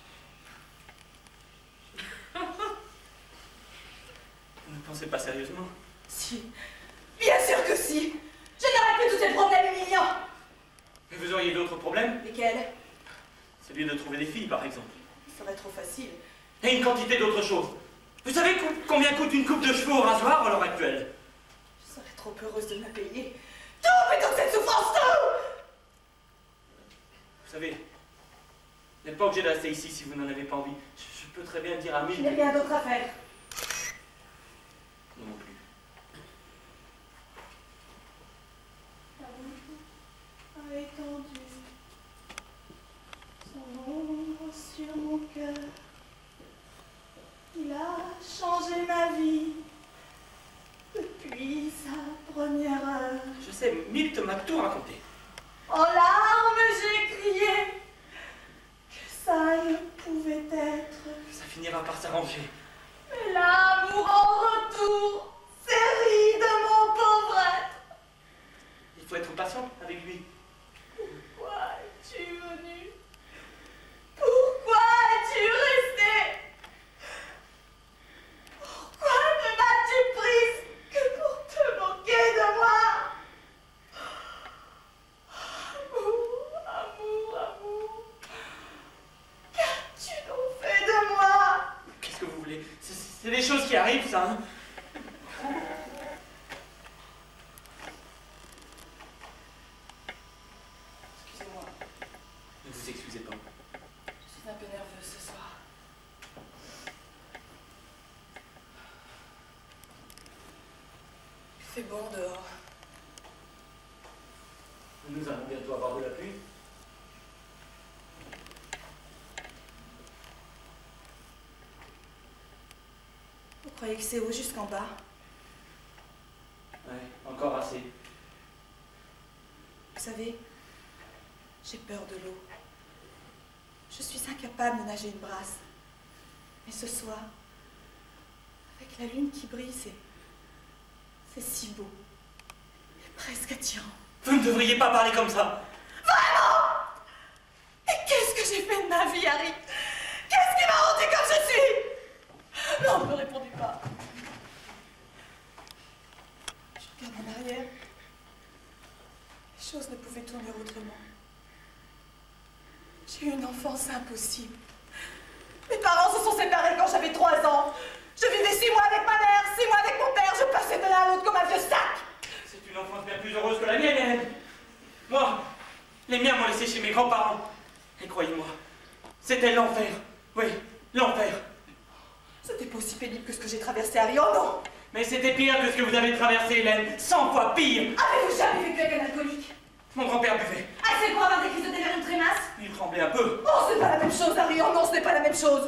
Vous ne pensez pas sérieusement? Si. Bien sûr que si. Je n'aurais plus tous ces problèmes humiliants. Mais vous auriez d'autres problèmes? Lesquels? Celui de trouver des filles, par exemple. Ce serait trop facile. Et une quantité d'autres choses. Vous savez co combien coûte une coupe de cheveux au rasoir à l'heure actuelle? Je serais trop heureuse de me payer. Tout plutôt que cette souffrance, tout! Vous savez, vous n'êtes pas obligé de rester ici si vous n'en avez pas envie. Je, je peux très bien dire à Je mille... n'ai rien d'autre à faire. Non, non plus. A étendu son ombre sur mon cœur. Il a changé ma vie depuis sa première heure. Je sais, Milt m'a tout raconté. En larmes, j'ai crié que ça ne pouvait être. Ça finira par s'arranger. Mais l'amour en retour s'est ri de mon pauvre être. Il faut être patient avec lui. Pourquoi es-tu venu? Pourquoi es-tu resté? Pourquoi ne m'as-tu prise que pour te moquer de moi? Amour, amour, amour. Qu'as-tu donc fait de moi? Qu'est-ce que vous voulez? C'est des choses qui arrivent, ça, hein? Excusez-moi, Ne vous excusez pas. je suis un peu nerveuse ce soir. Il fait bon dehors. Nous allons bientôt avoir de la pluie. Vous croyez que c'est haut jusqu'en bas? Ouais, encore assez. Vous savez, j'ai peur de l'eau. Je suis incapable de nager une brasse. Mais ce soir, avec la lune qui brille, c'est... c'est si beau. Et presque attirant. Vous ne devriez pas parler comme ça. Vraiment? Et qu'est-ce que j'ai fait de ma vie, Harry? Qu'est-ce qui m'a rendu comme je suis? Non, ne me répondez pas. Je regarde en arrière. Les choses ne pouvaient tourner autrement. J'ai eu une enfance impossible. Mes parents se sont séparés quand j'avais trois ans. Je vivais six mois avec ma mère, six mois avec mon père. Je passais de l'un à l'autre comme un vieux sac. C'est une enfance bien plus heureuse que la mienne, Hélène. Moi, les miens m'ont laissé chez mes grands-parents. Et croyez-moi, c'était l'enfer. Oui, l'enfer. C'était pas aussi pénible que ce que j'ai traversé, Harry. Oh non! Mais c'était pire que ce que vous avez traversé, Hélène. Cent fois pire. Avez-vous jamais vécu avec un alcoolique? Mon grand-père buvait. Assez pour avoir des crises de délirium trémasse? Il tremblait un peu. Oh, c'est pas la même chose, Harry. Oh non, ce n'est pas la même chose.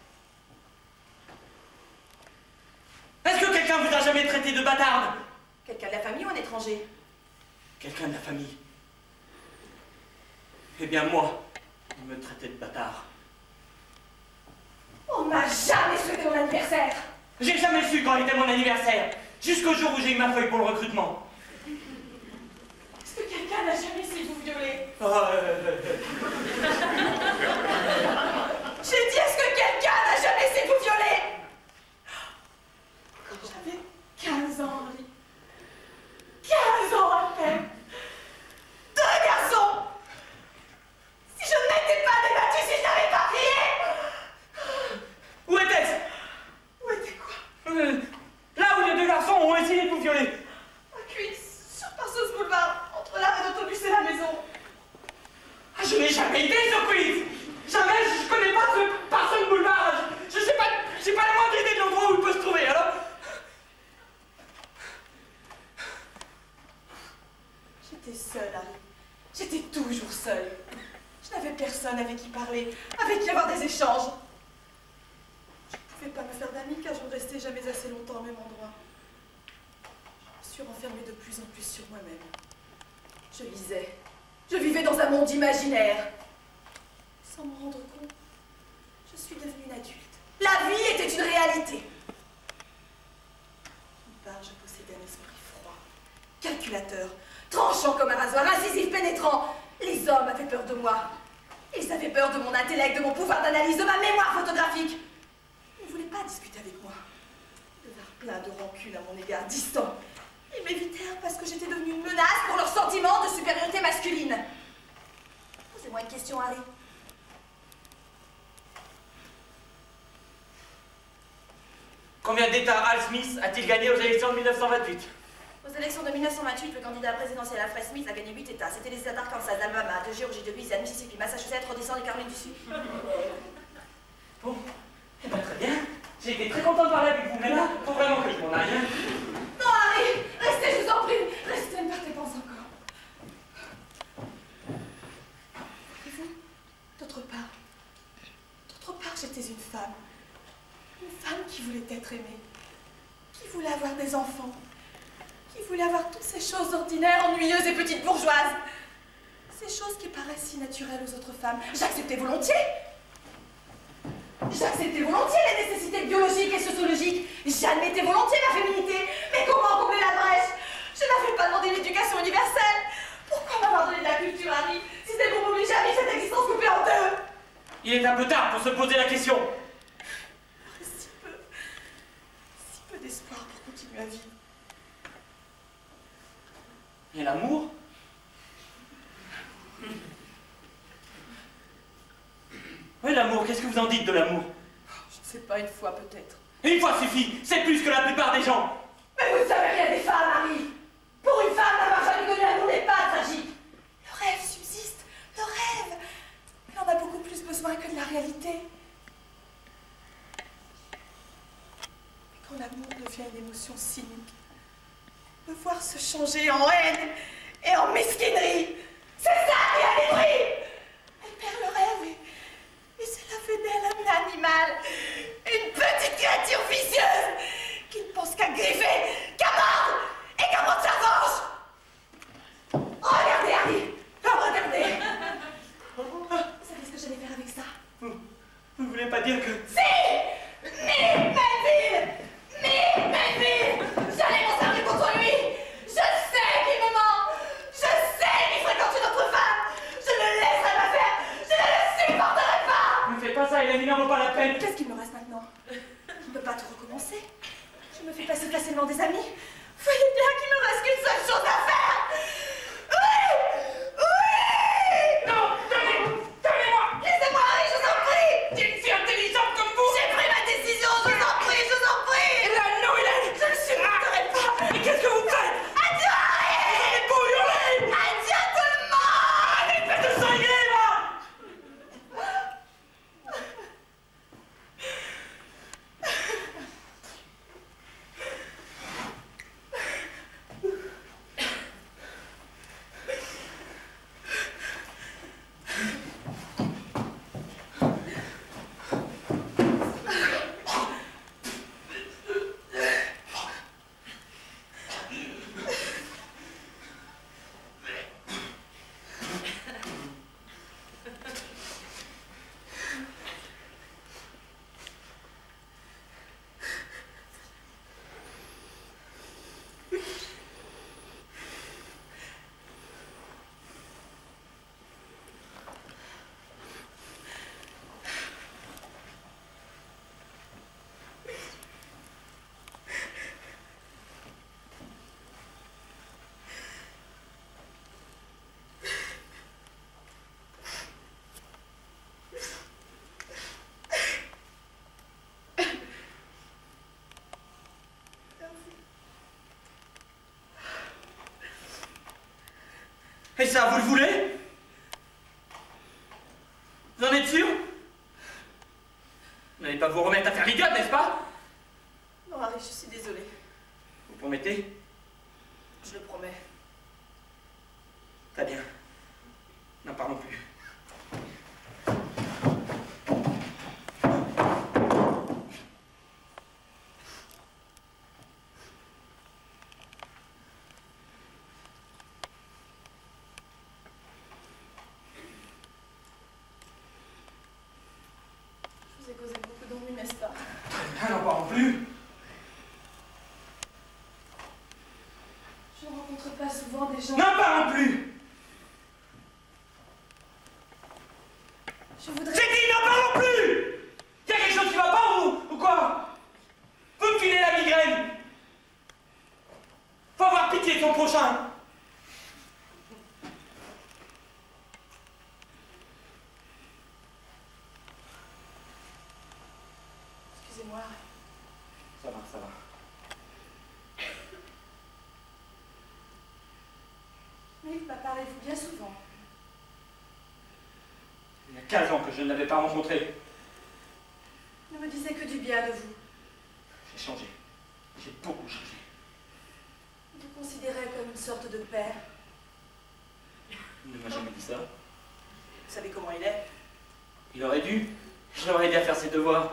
Est-ce que quelqu'un vous a jamais traité de bâtarde? Quelqu'un de la famille ou un étranger? Quelqu'un de la famille. Eh bien, moi, on me traitait de bâtard. On m'a jamais souhaité mon anniversaire. J'ai jamais su quand était mon anniversaire. Jusqu'au jour où j'ai eu ma feuille pour le recrutement. Est-ce que quelqu'un n'a jamais essayé de vous violer? Oh, euh, euh, J'ai dit, est-ce que quelqu'un n'a jamais essayé de vous violer? Quand j'avais quinze ans, Harry. quinze ans à peine. Deux garçons. Si je ne m'étais pas débattue, si je n'avais pas crié. Où était-ce? Où était quoi? Euh, Là où les deux garçons ont essayé de vous violer. À Queens, sur Parsons Boulevard, entre l'arrêt d'autobus et la maison. Ah, je n'ai jamais été sur Queens. seule, Harry. J'étais toujours seule. Je n'avais personne avec qui parler, avec qui avoir des échanges. Je ne pouvais pas me faire d'amis car je ne restais jamais assez longtemps au même endroit. Je me suis renfermée de plus en plus sur moi-même. Je lisais. Je vivais dans un monde imaginaire. Sans me rendre compte, je suis devenue une adulte. La vie était une réalité. D'une part, je possédais un esprit froid, calculateur, tranchant comme un rasoir, incisif, pénétrant. Les hommes avaient peur de moi. Ils avaient peur de mon intellect, de mon pouvoir d'analyse, de ma mémoire photographique. Ils ne voulaient pas discuter avec moi. Ils devinrent plein de rancune à mon égard, distants. Ils m'évitèrent parce que j'étais devenue une menace pour leur sentiment de supériorité masculine. Posez-moi une question, Harry. Combien d'États Al Smith a-t-il gagné aux élections de mille neuf cent vingt-huit? Aux élections de mille neuf cent vingt-huit, le candidat présidentiel Alfred Smith a gagné huit États. C'était les États d'Arkansas, d'Alabama, de Géorgie, de Louisiane, Mississippi, Massachusetts, Rhode Island et Caroline du Sud. Bon, eh ben très bien. J'ai été très content de parler avec vous, mais là, faut vraiment que je m'en aille. Non, Harry, restez, je vous en prie. Restez, ne partez pas encore. Et vous, d'autre part, d'autre part, j'étais une femme. Une femme qui voulait être aimée, qui voulait avoir des enfants, qui voulait avoir toutes ces choses ordinaires, ennuyeuses et petites bourgeoises. Ces choses qui paraissent si naturelles aux autres femmes. J'acceptais volontiers. J'acceptais volontiers les nécessités biologiques et sociologiques. J'admettais volontiers ma féminité. Mais comment combler la brèche? Je n'avais pas demandé l'éducation universelle. Pourquoi m'avoir donné de la culture, Harry, si c'était pour m'obliger à vivre cette existence coupée en deux? Il est un peu tard pour se poser la question. Si peu, si peu d'espoir pour continuer à vivre. Et l'amour? Oui, l'amour, qu'est-ce que vous en dites de l'amour? Je ne sais pas, une fois peut-être. Une fois suffit, c'est plus que la plupart des gens. Mais vous ne savez rien des femmes, Harry. Pour une femme, n'avoir jamais connu l'amour n'est pas tragique. Le rêve subsiste, le rêve. Elle en a beaucoup plus besoin que de la réalité. Mais quand l'amour devient une émotion cynique, me voir se changer en haine et en mesquinerie, c'est ça qui a détruit. Elle perd le rêve et, et cela fait d'elle un animal, une petite créature vicieuse qui ne pense qu'à griffer, qu'à mordre et qu'à prendre sa revanche. Regardez, Harry, regardez. Vous savez ce que j'allais faire avec ça? Vous, vous ne voulez pas dire que... Si! Mick Melville! Mick Melville! J'allais m'en servir contre lui! Je sais qu'il me ment! Je sais qu'il fréquente une autre femme! Je ne le laisserai pas faire! Je ne le supporterai pas! Ne faites pas ça, Hélène, il n'en vaut pas la peine. Qu'est-ce qu'il me reste maintenant? Je ne peux pas tout recommencer. Je me fais passer facilement des amis. Voyez bien qu'il me reste qu'une seule chose à faire! Oui! Oui! Non, tenez, tenez-moi. Laissez-moi, Harry, je vous en prie! J'ai une fille intelligente comme vous. J'ai pris ma décision, je vous en prie, je vous en prie! Hélène, non, Hélène. Je ne supporterai pas! Mais qu'est-ce que vous faites? Adieu, Harry! Vous avez beau hurler. Adieu tout le monde! Allez, faites de cinglé, là. Et ça, vous le voulez? Vous en êtes sûr? Vous n'allez pas vous remettre à faire l'idiote, n'est-ce pas? Non, Harry, je suis désolée. Vous promettez? Je le promets. Je ne rencontre pas souvent des gens... Non, pas non plus. Je voudrais... J'ai dit non, pas non plus. Y a quelque chose qui va pas ou, ou quoi? Vous me filez la migraine. Faut avoir pitié de son prochain. Excusez-moi. Ça va, ça va. Mais m'apparaît-vous bien souvent? Il y a quinze ans que je ne l'avais pas rencontré. Ne me disait que du bien de vous. J'ai changé. J'ai beaucoup changé. Vous vous considérez comme une sorte de père. Il ne m'a jamais dit ça. Vous savez comment il est? Il aurait dû. Je l'aurais aidé à faire ses devoirs.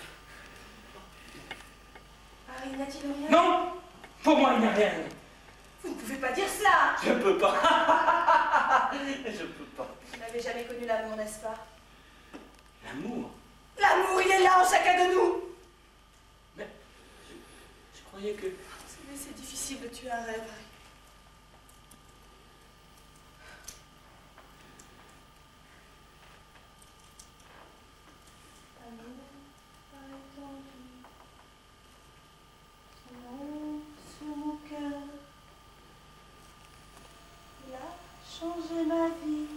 Harry, n'a-t-il rien? Non! Pour moi, il n'y a rien. Vous ne pouvez pas dire cela! Je peux pas. Je peux pas. Vous n'avez jamais connu l'amour, n'est-ce pas? L'amour? L'amour, il est là en chacun de nous! Mais je, je croyais que... Vous savez, c'est difficile de tuer un rêve, Harry. Changer ma vie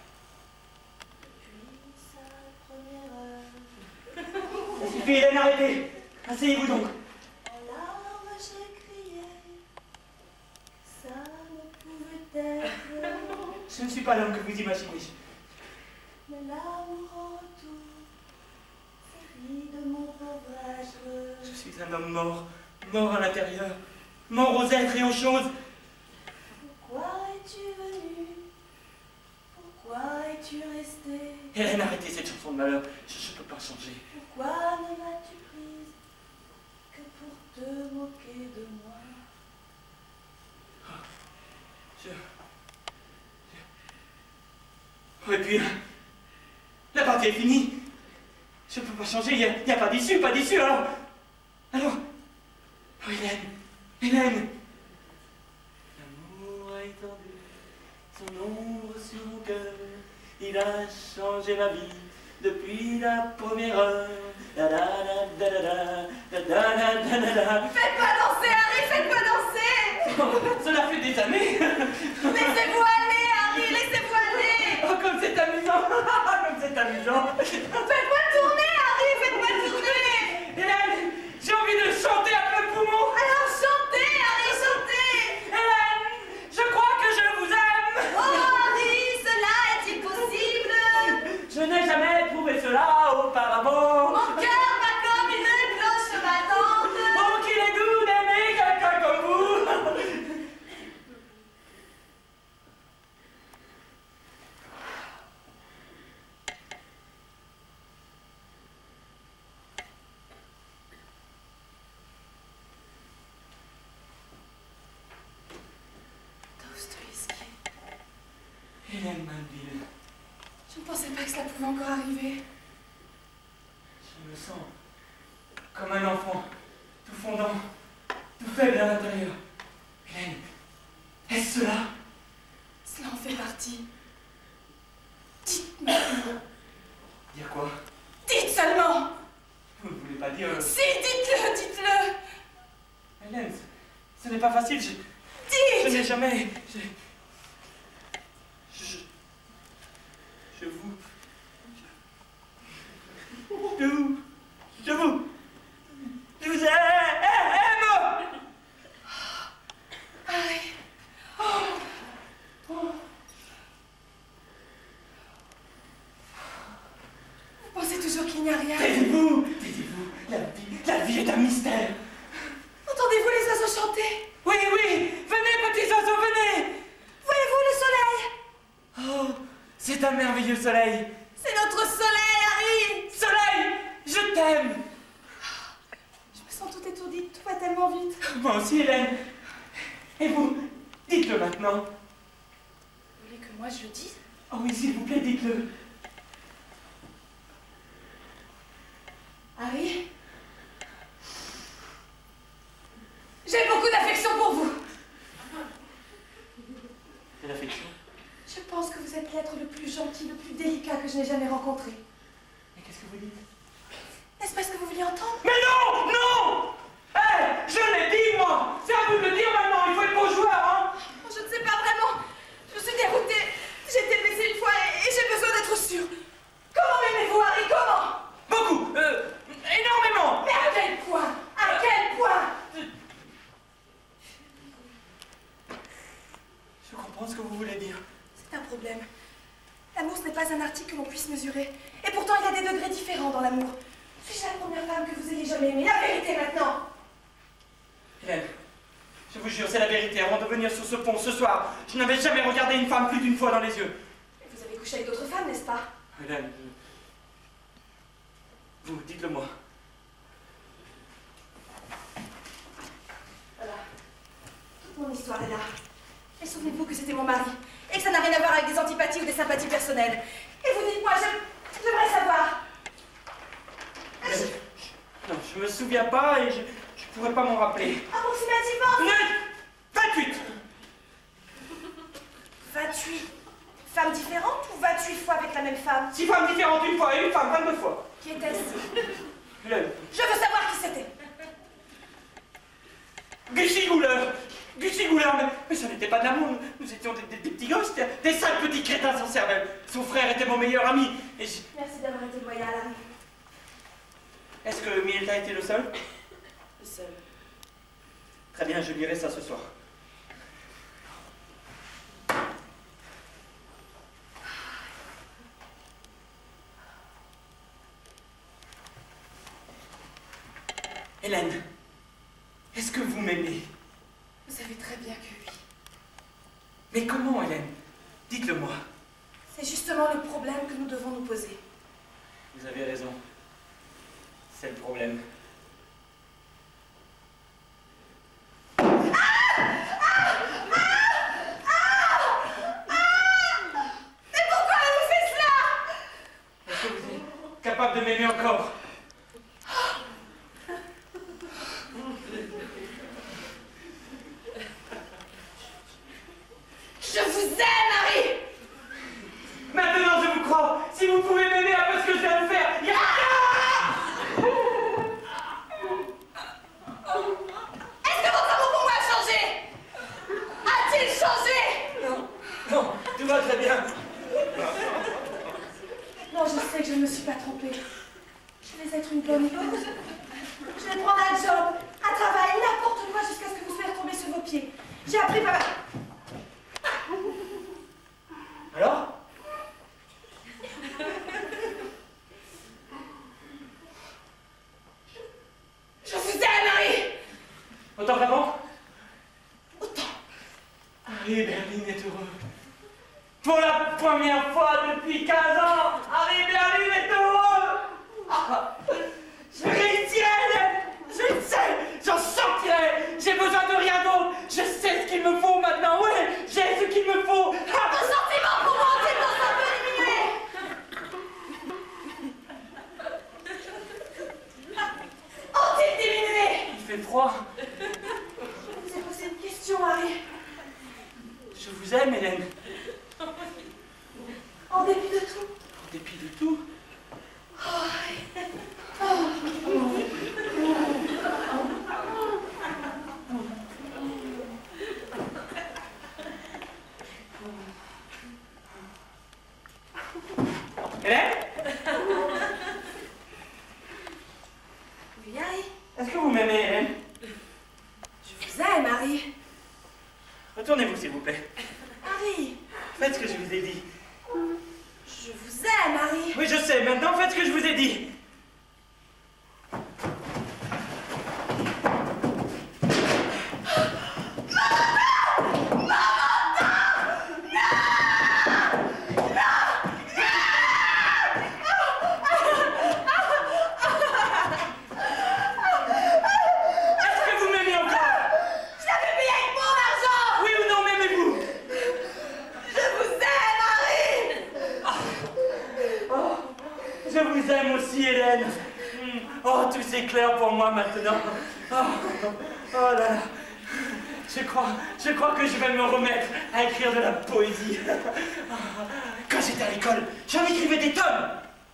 depuis sa première heure. Ça suffit, Hélène, arrêtez. Asseyez-vous donc. En larmes, j'ai crié que ça ne pouvait être. Je ne suis pas l'homme que vous imaginez. Mais l'amour en retour s'est ri de mon pauvre être. Je suis un homme mort, mort à l'intérieur, mort aux êtres et aux choses. Pourquoi es-tu venu? Pourquoi es-tu resté? Hélène, arrêtez cette chanson de malheur. Je ne peux pas changer. Pourquoi ne m'as-tu prise que pour te moquer de moi? Je... je... Et puis, la partie est finie. Je ne peux pas changer, il n'y a, a pas d'issue, pas d'issue, alors... Alors... Oh, Hélène, Hélène. L'amour a étendu son ombre sur mon cœur. Il a changé ma vie depuis la première heure. Da da da da da da da da da da da. Faites pas danser, Harry, faites pas danser! Oh, cela fait des années. Laissez-vous aller, Harry, laissez-vous aller! Oh, comme c'est amusant. Comme c'est amusant. Faites-moi tourner, Harry, faites-moi tourner! Hélène, j'ai envie de chanter à plein poumon. Alors chantez, Harry, chantez! Hélène, je crois que je vous aime. Oh, Harry, cela est-il possible? Je n'ai jamais trouvé cela auparavant. Mon cœur bat comme une cloche battante. Oh, qu'il est doux d'aimer quelqu'un comme vous. Dostoïevski. Hélène Manville, Je ne pensais pas que cela pouvait encore arriver. je me sens comme un enfant, tout fondant, tout faible à l'intérieur. Hélène, est-ce cela? Cela en fait partie. Dites-moi. Dire quoi? Dites seulement! Vous ne voulez pas dire... Si, dites-le, dites-le! Hélène, ce, ce n'est pas facile, je... Je Dites! n'ai jamais... Je... Je... Je vous... Je vous... Je vous... Je vous aime! Harry. Oh. Oh. Vous pensez toujours qu'il n'y a rien? Taisez-vous! Taisez-vous! La vie, la vie est un mystère! Entendez-vous les oiseaux chanter? Oui, oui! Venez, petits oiseaux, venez! Voyez-vous le soleil? Oh, c'est un merveilleux soleil! C'est notre soleil, Harry! Soleil! Je t'aime! Je me sens toute étourdie, tout va tellement vite. Moi aussi, Hélène! Et vous? Dites-le maintenant! Vous voulez que moi je le dise? Oh oui, s'il vous plaît, dites-le! Harry? J'ai beaucoup d'affection pour vous. l'être le plus gentil, le plus délicat que je n'ai jamais rencontré. Mais qu'est-ce que vous dites? N'est-ce pas ce que vous vouliez entendre? Mais non! Non! Hé! Je l'ai dit, moi! C'est à vous de le dire maintenant, il faut être bon joueur, hein! Je ne sais pas vraiment. Je suis déroutée. J'ai été blessée une fois et, et j'ai besoin d'être sûre. Comment m'aimez-vous, Harry? Comment? Beaucoup! Euh, énormément! Mais à quel point? À quel point? Je comprends ce que vous voulez dire. C'est un problème. L'amour, ce n'est pas un article que l'on puisse mesurer. Et pourtant, il y a des degrés différents dans l'amour. Suis-je la première femme que vous ayez jamais aimée? La vérité maintenant! Hélène, je vous jure, c'est la vérité. Avant de venir sur ce pont ce soir, je n'avais jamais regardé une femme plus d'une fois dans les yeux. Mais vous avez couché avec d'autres femmes, n'est-ce pas? Hélène, je... vous, dites-le moi. Voilà. Toute mon histoire est là. Et souvenez-vous que c'était mon mari. Et que ça n'a rien à voir avec des antipathies ou des sympathies personnelles. Et vous dites-moi, je... j'aimerais savoir. Hélène, je... Non, je me souviens pas et je... je pourrais pas m'en rappeler. Approximativement vingt-huit. vingt-huit femmes différentes ou vingt-huit fois avec la même femme? Six femmes différentes une fois et une femme vingt-deux fois. Qui était-ce? Hélène. Je veux savoir qui c'était. Gussie Gouleur. Gussie Gouleur, mais, mais ça n'était pas de l'amour. Nous, nous étions des, des, des petits gosses, des, des sales petits crétins sans cervelle. Son frère était mon meilleur ami. Et je... Merci d'avoir été loyal, Harry. Est-ce que Milta était le seul? Le seul. Très bien, je lirai ça ce soir. Hélène, est-ce que vous m'aimez? Vous savez très bien que oui. Mais comment, Hélène? Dites-le moi. C'est justement le problème que nous devons nous poser. Vous avez raison. C'est le problème. Capable de m'aimer encore. Je vous aime, Harry! Maintenant je vous crois. Si vous pouvez m'aimer après ce que je viens de faire, il y a... Est-ce que votre amour pour moi a changé? A-t-il changé? Non, non, tout va très bien. Non, je sais que je ne me suis pas trompée. Je vais être une bonne épouse. Je vais prendre un job, un travail, n'importe quoi jusqu'à ce que vous soyez retombés sur vos pieds. J'ai appris par... Alors? Je vous aime, Harry! Autant qu'avant? Autant. Harry Berlin est heureux. Pour la première fois depuis quinze ans, Harry Berlin est heureux! Ah, je réussirai, Hélène! Je le sais! J'en sortirai! J'ai besoin de rien d'autre! Je sais ce qu'il me faut maintenant! Oui! J'ai ce qu'il me faut! Ah. Vos sentiments pour moi ont-ils un peu diminué? Ont-ils diminué? Il fait froid. Je vous ai posé une question, Harry. Je vous aime, Hélène. En dépit de tout. En dépit de tout. Hélène? Oui, Harry. Est-ce que vous m'aimez, Hélène? Je vous aime, Harry. Retournez-vous, s'il vous plaît. Harry. Faites ce que je vous ai dit. Je vous aime, Harry. Oui, je sais. Maintenant, faites ce que je vous ai dit. Oh, tout s'éclaire pour moi maintenant. Oh, oh là là. je crois, je crois que je vais me remettre à écrire de la poésie. Quand j'étais à l'école, j'en écrivais des tonnes.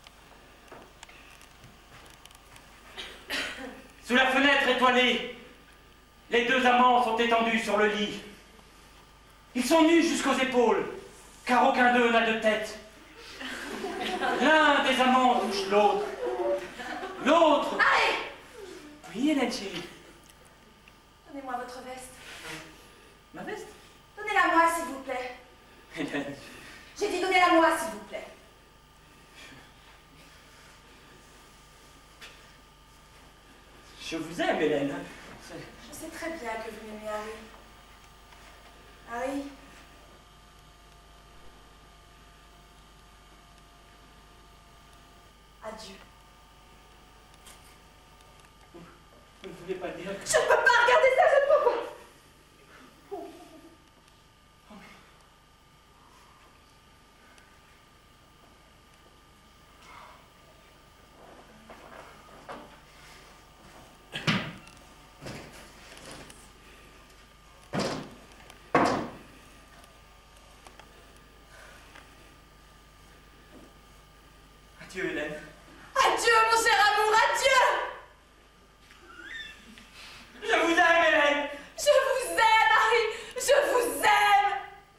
Sous la fenêtre étoilée, les deux amants sont étendus sur le lit. Ils sont nus jusqu'aux épaules, car aucun d'eux n'a de tête. L'un des amants touche l'autre. L'autre... Allez! Oui, Hélène, chérie. Donnez-moi votre veste. Ma veste? Donnez-la moi, s'il vous plaît. Hélène... J'ai dit donnez-la moi, s'il vous plaît. Je vous aime, Hélène. Je sais très bien que vous m'aimez, Harry. Harry. Adieu. Vous ne voulez pas dire que... Je ne peux pas regarder ça, je ne peux pas. Adieu, Hélène. Adieu, mon cher amour, adieu. Je vous aime, Hélène. Je vous aime, Harry. Je vous aime.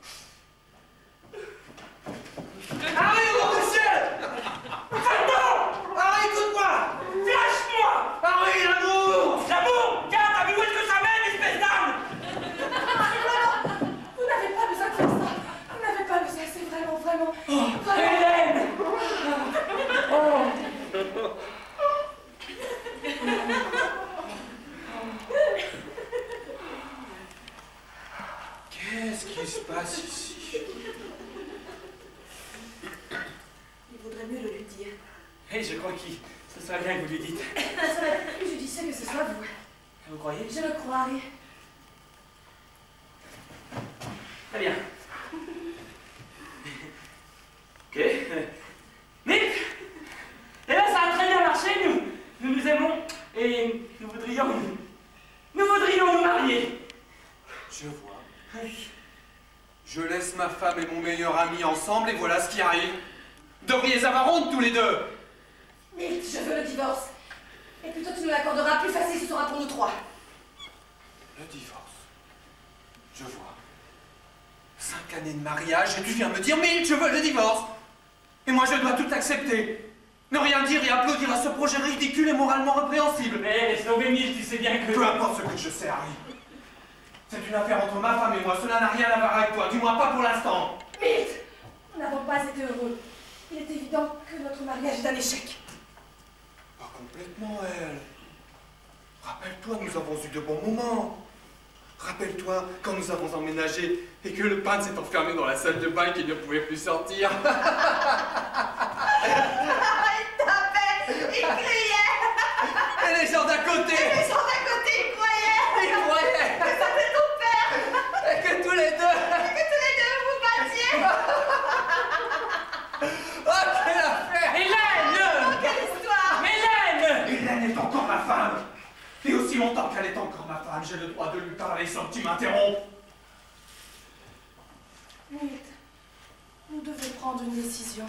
Harry, mon monsieur! Pardon! Harry, écoute-moi! Lâche-moi! Harry, l'amour! L'amour! Tiens, t'as vu où est-ce que ça mène, espèce d'âme? Vous n'avez pas besoin de faire ça. Vous n'avez pas besoin, c'est vraiment, vraiment... vraiment... Hélène! Qu'est-ce qui se passe ici? Il vaudrait mieux le lui dire. Et je crois que ce serait bien que vous lui dites. Ça va être plus judicieux que ce soit vous. Vous croyez? Je le crois, Harry. Très bien. Ok. Nick! Et là, ça a très bien marché, nous. Nous nous aimons et nous voudrions... Nous voudrions nous marier. Je vois. Je laisse ma femme et mon meilleur ami ensemble et voilà ce qui arrive. Devriez avoir honte tous les deux. Milt, je veux le divorce. Et plutôt tu nous l'accorderas, plus facile ce sera pour nous trois. Le divorce. Je vois. Cinq années de mariage et tu viens me dire, mais je veux le divorce. Et moi je dois tout accepter. Ne rien dire et applaudir à ce projet ridicule et moralement répréhensible. Mais laisse tomber, Milt, tu sais bien que... Peu importe ce que je sais, Harry. C'est une affaire entre ma femme et moi. Cela n'a rien à voir avec toi. Du moins pas pour l'instant. Milt, nous n'avons pas été heureux. Il est évident que notre mariage est un échec. Pas complètement, elle. Rappelle-toi, nous avons eu de bons moments. Rappelle-toi quand nous avons emménagé et que le peintre s'est enfermé dans la salle de bain et qu'il ne pouvait plus sortir. Il tapait, il criait. Et les gens d'à côté. Et les gens d'à côté, ils croyaient. Ils croyaient. Que c'était ton père. Et que tous les deux. Et que tous les deux vous battiez. Oh, quelle affaire! Hélène! Oh, quelle histoire. Hélène! Hélène est encore ma femme. Et aussi longtemps qu'elle est encore ma femme, j'ai le droit de lui parler sans que tu m'interromps. Milt, nous devons prendre une décision.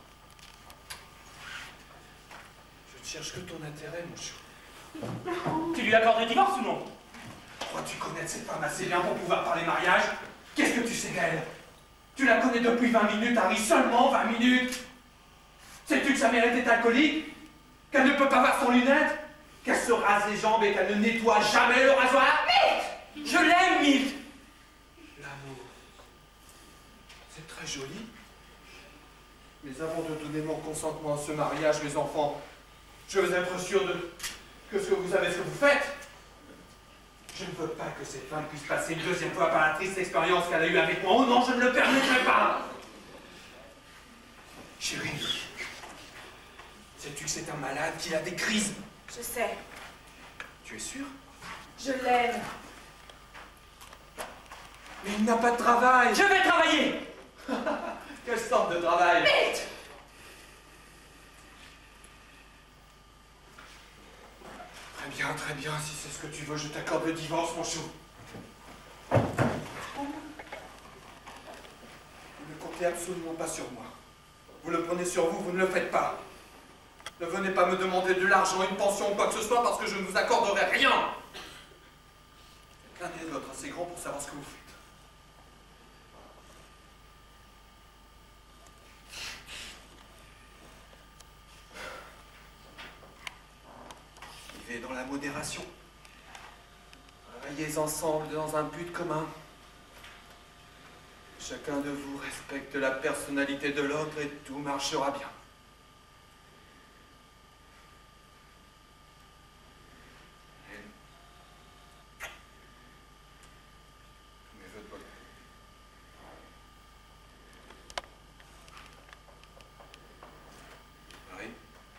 Je ne cherche que ton intérêt, mon chou. Tu lui accordes le divorce ou non? Crois-tu connaître cette femme assez bien pour pouvoir parler mariage? Qu'est-ce que tu sais d'elle? Tu la connais depuis vingt minutes, Harry, seulement vingt minutes. Sais-tu que sa mère était alcoolique? Qu'elle ne peut pas voir son lunette? Qu'elle se rase les jambes et qu'elle ne nettoie jamais le rasoir? Milt! Je l'aime, Milt! L'amour. C'est très joli. Mais avant de donner mon consentement à ce mariage, mes enfants, je veux être sûr de que ce que vous savez ce que vous faites. Je ne veux pas que cette femme puisse passer une deuxième fois par la triste expérience qu'elle a eue avec moi. Oh non, je ne le permettrai pas. Chérie, sais-tu que c'est un malade qui a des crises? Je sais. Tu es sûr? Je l'aime. Mais il n'a pas de travail. Je vais travailler! Quelle sorte de travail? Milt! Très bien, très bien. Si c'est ce que tu veux, je t'accorde le divorce, mon chou. prendre. Vous ne comptez absolument pas sur moi. Vous le prenez sur vous, vous ne le faites pas. Ne venez pas me demander de l'argent, une pension ou quoi que ce soit parce que je ne vous accorderai rien. L'un et l'autre assez grand pour savoir ce que vous faites. Vivez dans la modération. Travaillez ensemble dans un but commun. Chacun de vous respecte la personnalité de l'autre et tout marchera bien. Mes vœux de bonheur. Marie,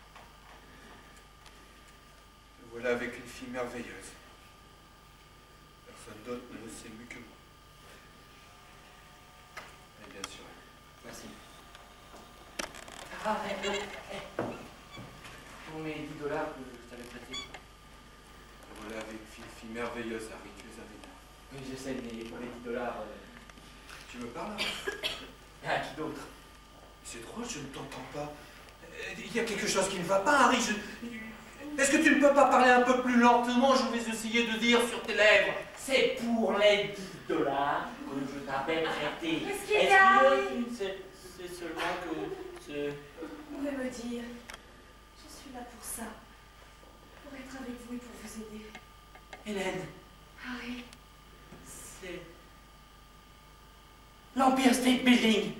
me voilà avec une fille merveilleuse. Personne d'autre ne s'est ému que moi. Et bien sûr. Merci. Ah, eh, eh, eh. Pour mes dix dollars que je t'avais prêtés. Me voilà avec une fille merveilleuse, Harry, tu les avais bien. Oui, je sais, mais pour les dix dollars... Euh... Tu me parles, Harry? Ah, qui d'autre? C'est drôle, je ne t'entends pas. Il y a quelque chose qui ne va pas, Harry. Je... Est-ce que tu ne peux pas parler un peu plus lentement? Je vais essayer de dire sur tes lèvres. C'est pour les dix dollars que je t'avais prêté. Qu'est-ce qu'il y a? C'est seulement que... ce... Vous pouvez me dire. Je suis là pour ça. Pour être avec vous et pour vous aider. Hélène, Harry. c'est... l'Empire State Building.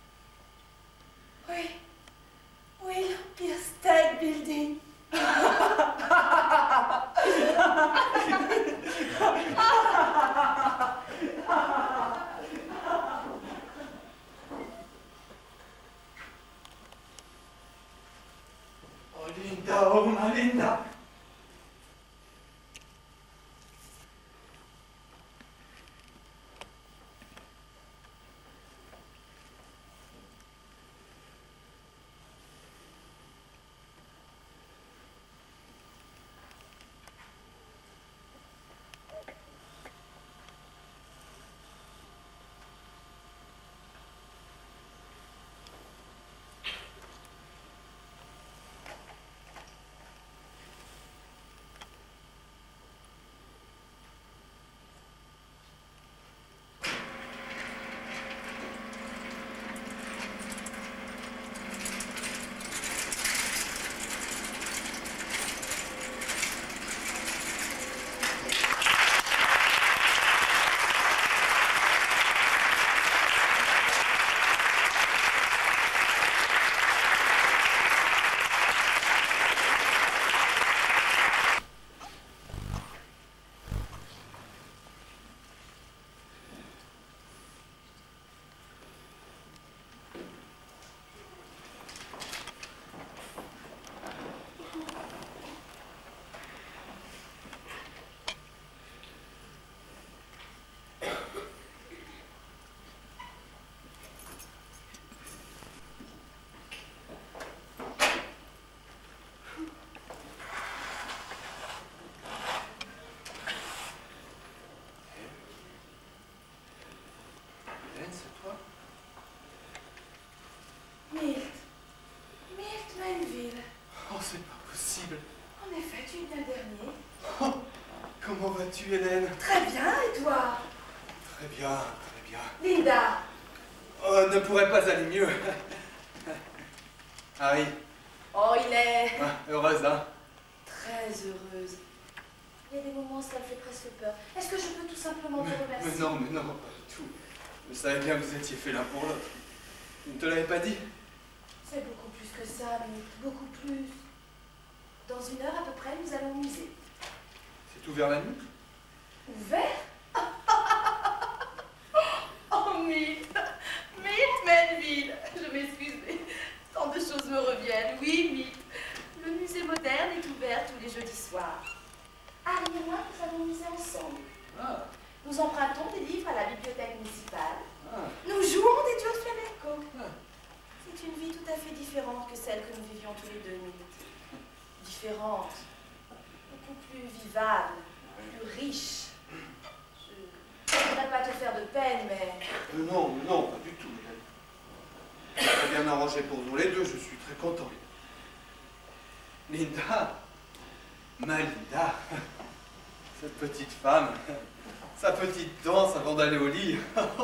Oui. Oui, l'Empire State Building. Oh, Linda, oh, ma Linda. C'est toi? Milt. Milt Manville. Oh, c'est pas possible. En effet, tu es bien dernier. Oh, comment vas-tu, Hélène? Très bien, et toi? Très bien, très bien. Linda. Oh, ne pourrait pas aller mieux. Harry. Oh, il est... Ah, heureuse, hein? Très heureuse. Il y a des moments où ça me fait presque peur. Est-ce que je peux tout simplement te remercier? Mais non, mais non, pas du tout. Je savais bien que vous étiez fait l'un pour l'autre. Vous ne te l'avez pas dit? C'est beaucoup plus que ça, mais beaucoup plus. Dans une heure à peu près, nous allons au musée. C'est ouvert la nuit? Ouvert? Oh, Milt. Milt Manville. Je m'excuse, mais tant de choses me reviennent. Oui, Milt. Le musée moderne est ouvert tous les jeudis soirs. Harry et moi, nous allons au musée ensemble. Ah, Nous empruntons des livres à la bibliothèque municipale. ah, Nous jouons des duos flamenco. ah. C'est une vie tout à fait différente que celle que nous vivions tous les deux, Milt. Différente. Beaucoup plus vivable. Plus riche. Je ne voudrais pas te faire de peine, Euh, non, non, pas du tout, Hélène. C'est très bien arrangé pour nous les deux, je suis très content. Linda, ma Linda, cette petite femme, sa petite danse avant d'aller au lit,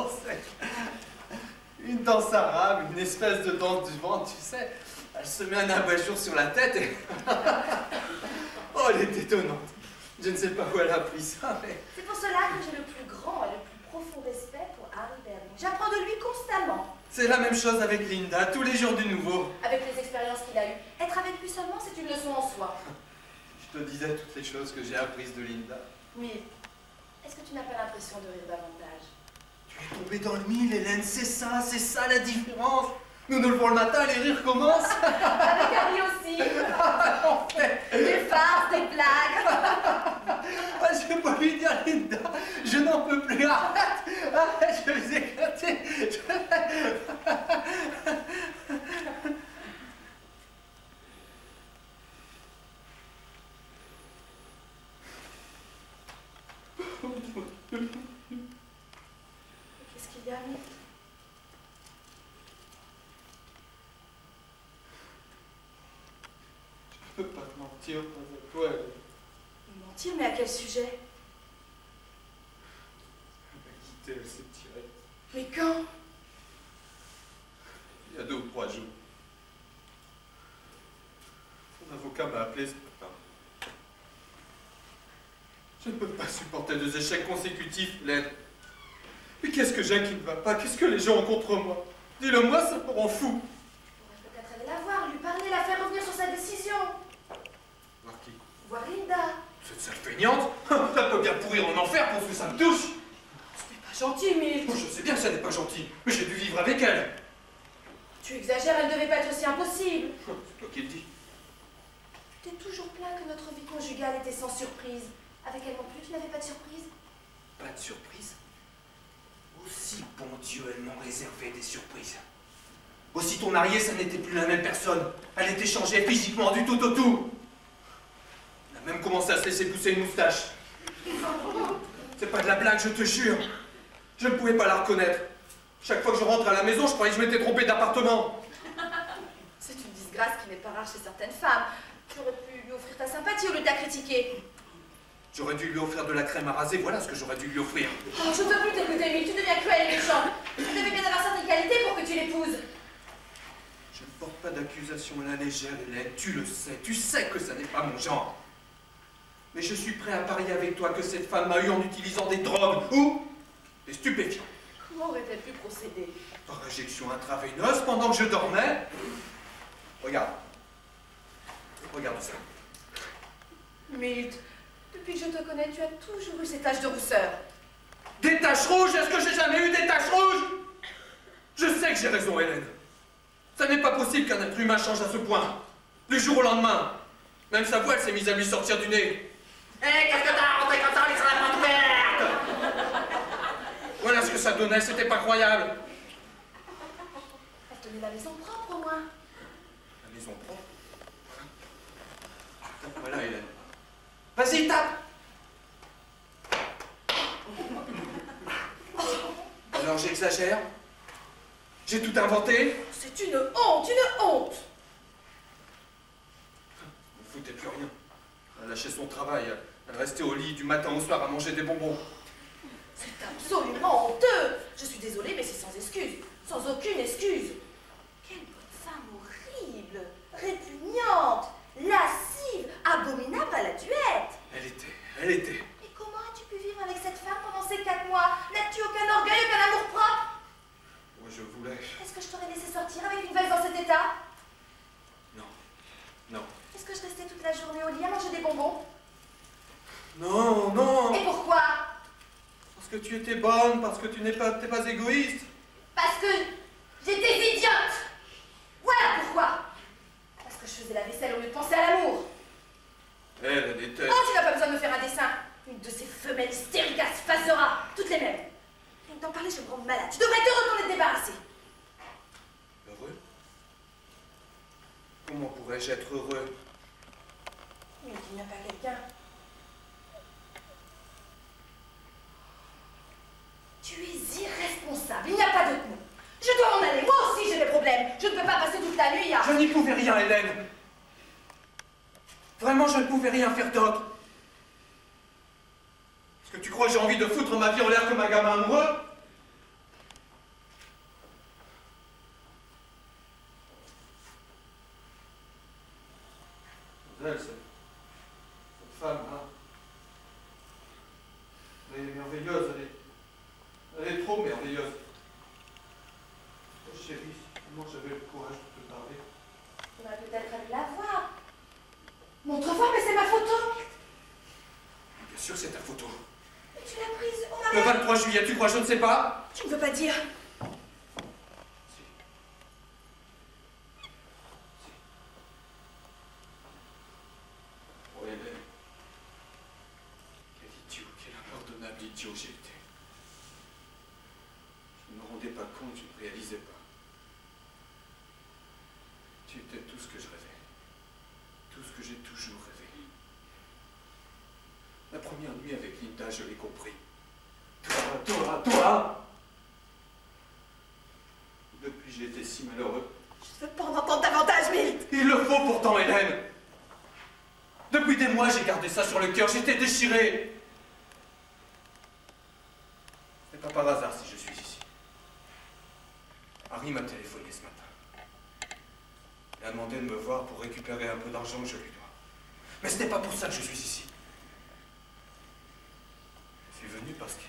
c'est une danse arabe, une espèce de danse du ventre, tu sais. Elle se met un abat-jour sur la tête et... oh, elle est étonnante. Je ne sais pas où elle a pris ça, mais... C'est pour cela que j'ai le plus grand et le plus profond respect pour Harry Berling. J'apprends de lui constamment. C'est la même chose avec Linda, tous les jours du nouveau. Avec les expériences qu'il a eues. Être avec lui seulement, c'est une leçon en soi. Je te disais toutes les choses que j'ai apprises de Linda. Mais, est-ce que tu n'as pas l'impression de rire davantage? Tu es tombée dans le mille, Hélène, c'est ça, c'est ça la différence. Nous nous levons le matin, les rires commencent. Avec Harry aussi. En fait. Des farces, des blagues. Ah, je vais pas lui dire, Linda, je n'en peux plus, arrête, arrête, je vais les éclater. Qu'est-ce qu'il y a, Milt? Je ne peux pas te mentir, pas à toi. Mentir, mais à quel sujet? Elle m'a quitté, elle s'est tirée. Mais quand? Il y a deux ou trois jours. Son avocat m'a appelé ce matin. Je ne peux pas supporter deux échecs consécutifs, Hélène. Mais qu'est-ce que j'ai qui ne va pas? Qu'est-ce que les gens ont contre moi? Dis-le-moi, ça me rend fou. Tu pourrais peut-être aller la voir, lui parler, la faire revenir sur sa décision. Voir qui? Voir Linda. Cette sale feignante, ça peut bien pourrir en enfer pour que ça me touche. Ce n'est pas gentil, Milt. Oh, je sais bien que ça n'est pas gentil, mais j'ai dû vivre avec elle. Tu exagères, elle ne devait pas être aussi impossible. C'est toi qui le dis. Tu t'es toujours plaint que notre vie conjugale était sans surprise. Avec elle non plus, tu n'avais pas de surprise? Pas de surprise. Aussi, bon Dieu, elle m'en réservait des surprises. Aussitôt mariée, ça n'était plus la même personne. Elle était changée physiquement du tout au tout. Elle a même commencé à se laisser pousser une moustache. C'est pas de la blague, je te jure. Je ne pouvais pas la reconnaître. Chaque fois que je rentre à la maison, je croyais que je m'étais trompé d'appartement. C'est une disgrâce qui n'est pas rare chez certaines femmes. Tu aurais pu lui offrir ta sympathie au lieu de la critiquer. J'aurais dû lui offrir de la crème à raser, voilà ce que j'aurais dû lui offrir. Oh, je ne veux plus t'écouter, Milt. Tu deviens cruel et méchant. Tu devais bien avoir certaines qualités pour que tu l'épouses. Je ne porte pas d'accusation à la légère, Hélène, tu le sais, tu sais que ça n'est pas mon genre. Mais je suis prêt à parier avec toi que cette femme m'a eu en utilisant des drogues ou des stupéfiants. Comment aurait-elle pu procéder? Par injection intraveineuse pendant que je dormais. Regarde. Regarde ça. Milt, depuis que je te connais, tu as toujours eu ces taches de rousseur. Des taches rouges? Est-ce que j'ai jamais eu des taches rouges? Je sais que j'ai raison, Hélène. Ça n'est pas possible qu'un être humain change à ce point. Du jour au lendemain. Même sa voix, elle s'est mise à lui sortir du nez. Hé, hey, qu'est-ce que t'as rentré comme ça, les salades de merde? Voilà ce que ça donnait, c'était pas croyable. Elle tenait la maison propre, au moins. La maison propre? Voilà, Hélène. Vas-y, tape! Alors j'exagère? J'ai tout inventé? C'est une honte, une honte! Ne foutait plus rien. Elle lâchait son travail. Elle restait au lit du matin au soir à manger des bonbons. C'est absolument honteux! Je suis désolée, mais c'est sans excuse. Sans aucune excuse. Quelle bonne femme horrible, répugnante, lascive, abominable à la tuette! Elle était, elle était. Et comment as-tu pu vivre avec cette femme pendant ces quatre mois? N'as-tu aucun orgueil, aucun amour propre? Moi, je voulais... Est-ce que je t'aurais laissé sortir avec une valise dans cet état? Non. Non. Est-ce que je restais toute la journée au lit à manger des bonbons? Non, non. Et pourquoi? Parce que tu étais bonne, parce que tu n'es pas, t'es pas égoïste. Parce que j'étais idiote! Voilà pourquoi! Parce que je faisais la vaisselle au lieu de penser à l'amour. Elle, elle était... Oh, tu n'as pas besoin de me faire un dessin. Une de ces femelles hystériques à se phasera, toutes les mêmes. Rien que d'en parler, je me rends malade. Tu devrais te retourner te débarrasser. Heureux? Comment pourrais-je être heureux? Mais il n'y a pas quelqu'un. Tu es irresponsable. Il n'y a Je dois m'en aller. Moi aussi, j'ai des problèmes. Je ne peux pas passer toute la nuit à... Je n'y pouvais rien, Hélène. Vraiment, je ne pouvais rien faire d'autre. Est-ce que tu crois que j'ai envie de foutre ma vie en l'air comme un gamin amoureux? Elle, cette, cette femme, hein. Elle est merveilleuse, elle est, elle est trop merveilleuse. Oh, chérie, comment j'avais le courage de te parler. On a peut-être allé la voir. Montre-moi, mais c'est ma photo. Bien sûr, c'est ta photo. Mais tu l'as prise, on a... Le vingt-trois juillet, tu crois, je ne sais pas? Tu ne veux pas dire. Si. Si. Oh, Hélène. Quel idiot, quel impardonnable idiot j'ai été. Je ne me rendais pas compte, je ne réalisais pas. Tu étais tout ce que je rêvais. Tout ce que j'ai toujours rêvé. La première nuit avec Linda, je l'ai compris. Toi, toi, toi! Depuis, j'ai été si malheureux. Je ne veux pas en entendre davantage, Milt. Il le faut pourtant, Hélène. Depuis des mois, j'ai gardé ça sur le cœur. J'étais déchiré. Ce n'est pas par hasard si je suis ici. Harry m'a téléphoné ce matin. Il a demandé de me voir pour récupérer un peu d'argent que je lui dois. Mais ce n'est pas pour ça que je suis ici. Je suis venu parce que...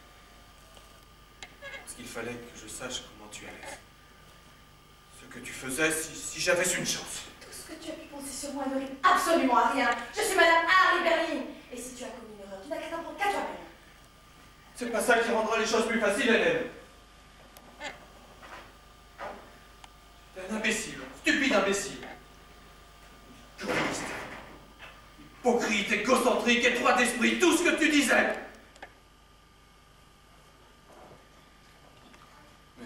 parce qu'il fallait que je sache comment tu allais. Ce que tu faisais si, si j'avais une chance. Tout ce que tu as pu penser sur moi ne rime absolument à rien. Je suis Madame Harry Berlin. Et si tu as commis une erreur, tu n'as qu'à t'en prendre qu'à toi-même. C'est pas ça qui rendra les choses plus faciles, Hélène. T'es un imbécile, stupide imbécile. Communiste, hypocrite, égocentrique, étroit d'esprit, tout ce que tu disais. Mais...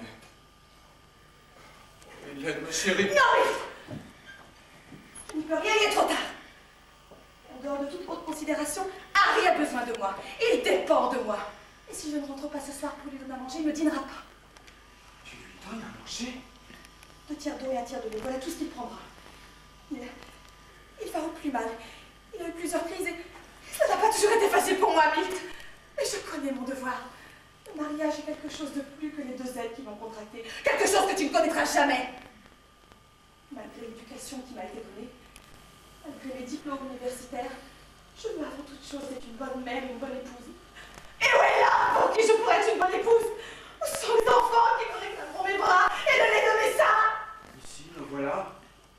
Hélène, ma chérie... Non, mais... Je n'y peux rien, il est trop tard. En dehors de toute autre considération, Harry a besoin de moi. Il dépend de moi. Et si je ne rentre pas ce soir pour lui donner à manger, il ne me dînera pas. Tu lui donnes à manger? Deux tiers d'eau et un tiers de lait, voilà tout ce qu'il prendra. Il, il va au plus mal. Il a eu plusieurs crises et ça n'a pas toujours été facile pour moi, Milt. Mais je connais mon devoir. Le mariage est quelque chose de plus que les deux aides qui vont contracter. Quelque chose que tu ne connaîtras jamais. Malgré l'éducation qui m'a été donnée, malgré mes diplômes universitaires, je veux avant toute chose être une bonne mère et une bonne épouse. Et où est l'homme pour qui je pourrais être une bonne épouse? Où sont les enfants qui me réclameront mes bras et le lait de mes seins? Ici, le voilà.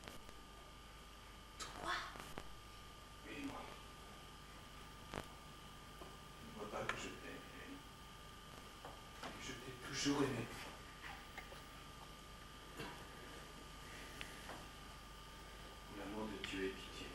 Toi? Oui, moi. Ne vois pas que je t'aime, Hélène. Que je t'ai toujours aimé. Pour l'amour de Dieu et pitié.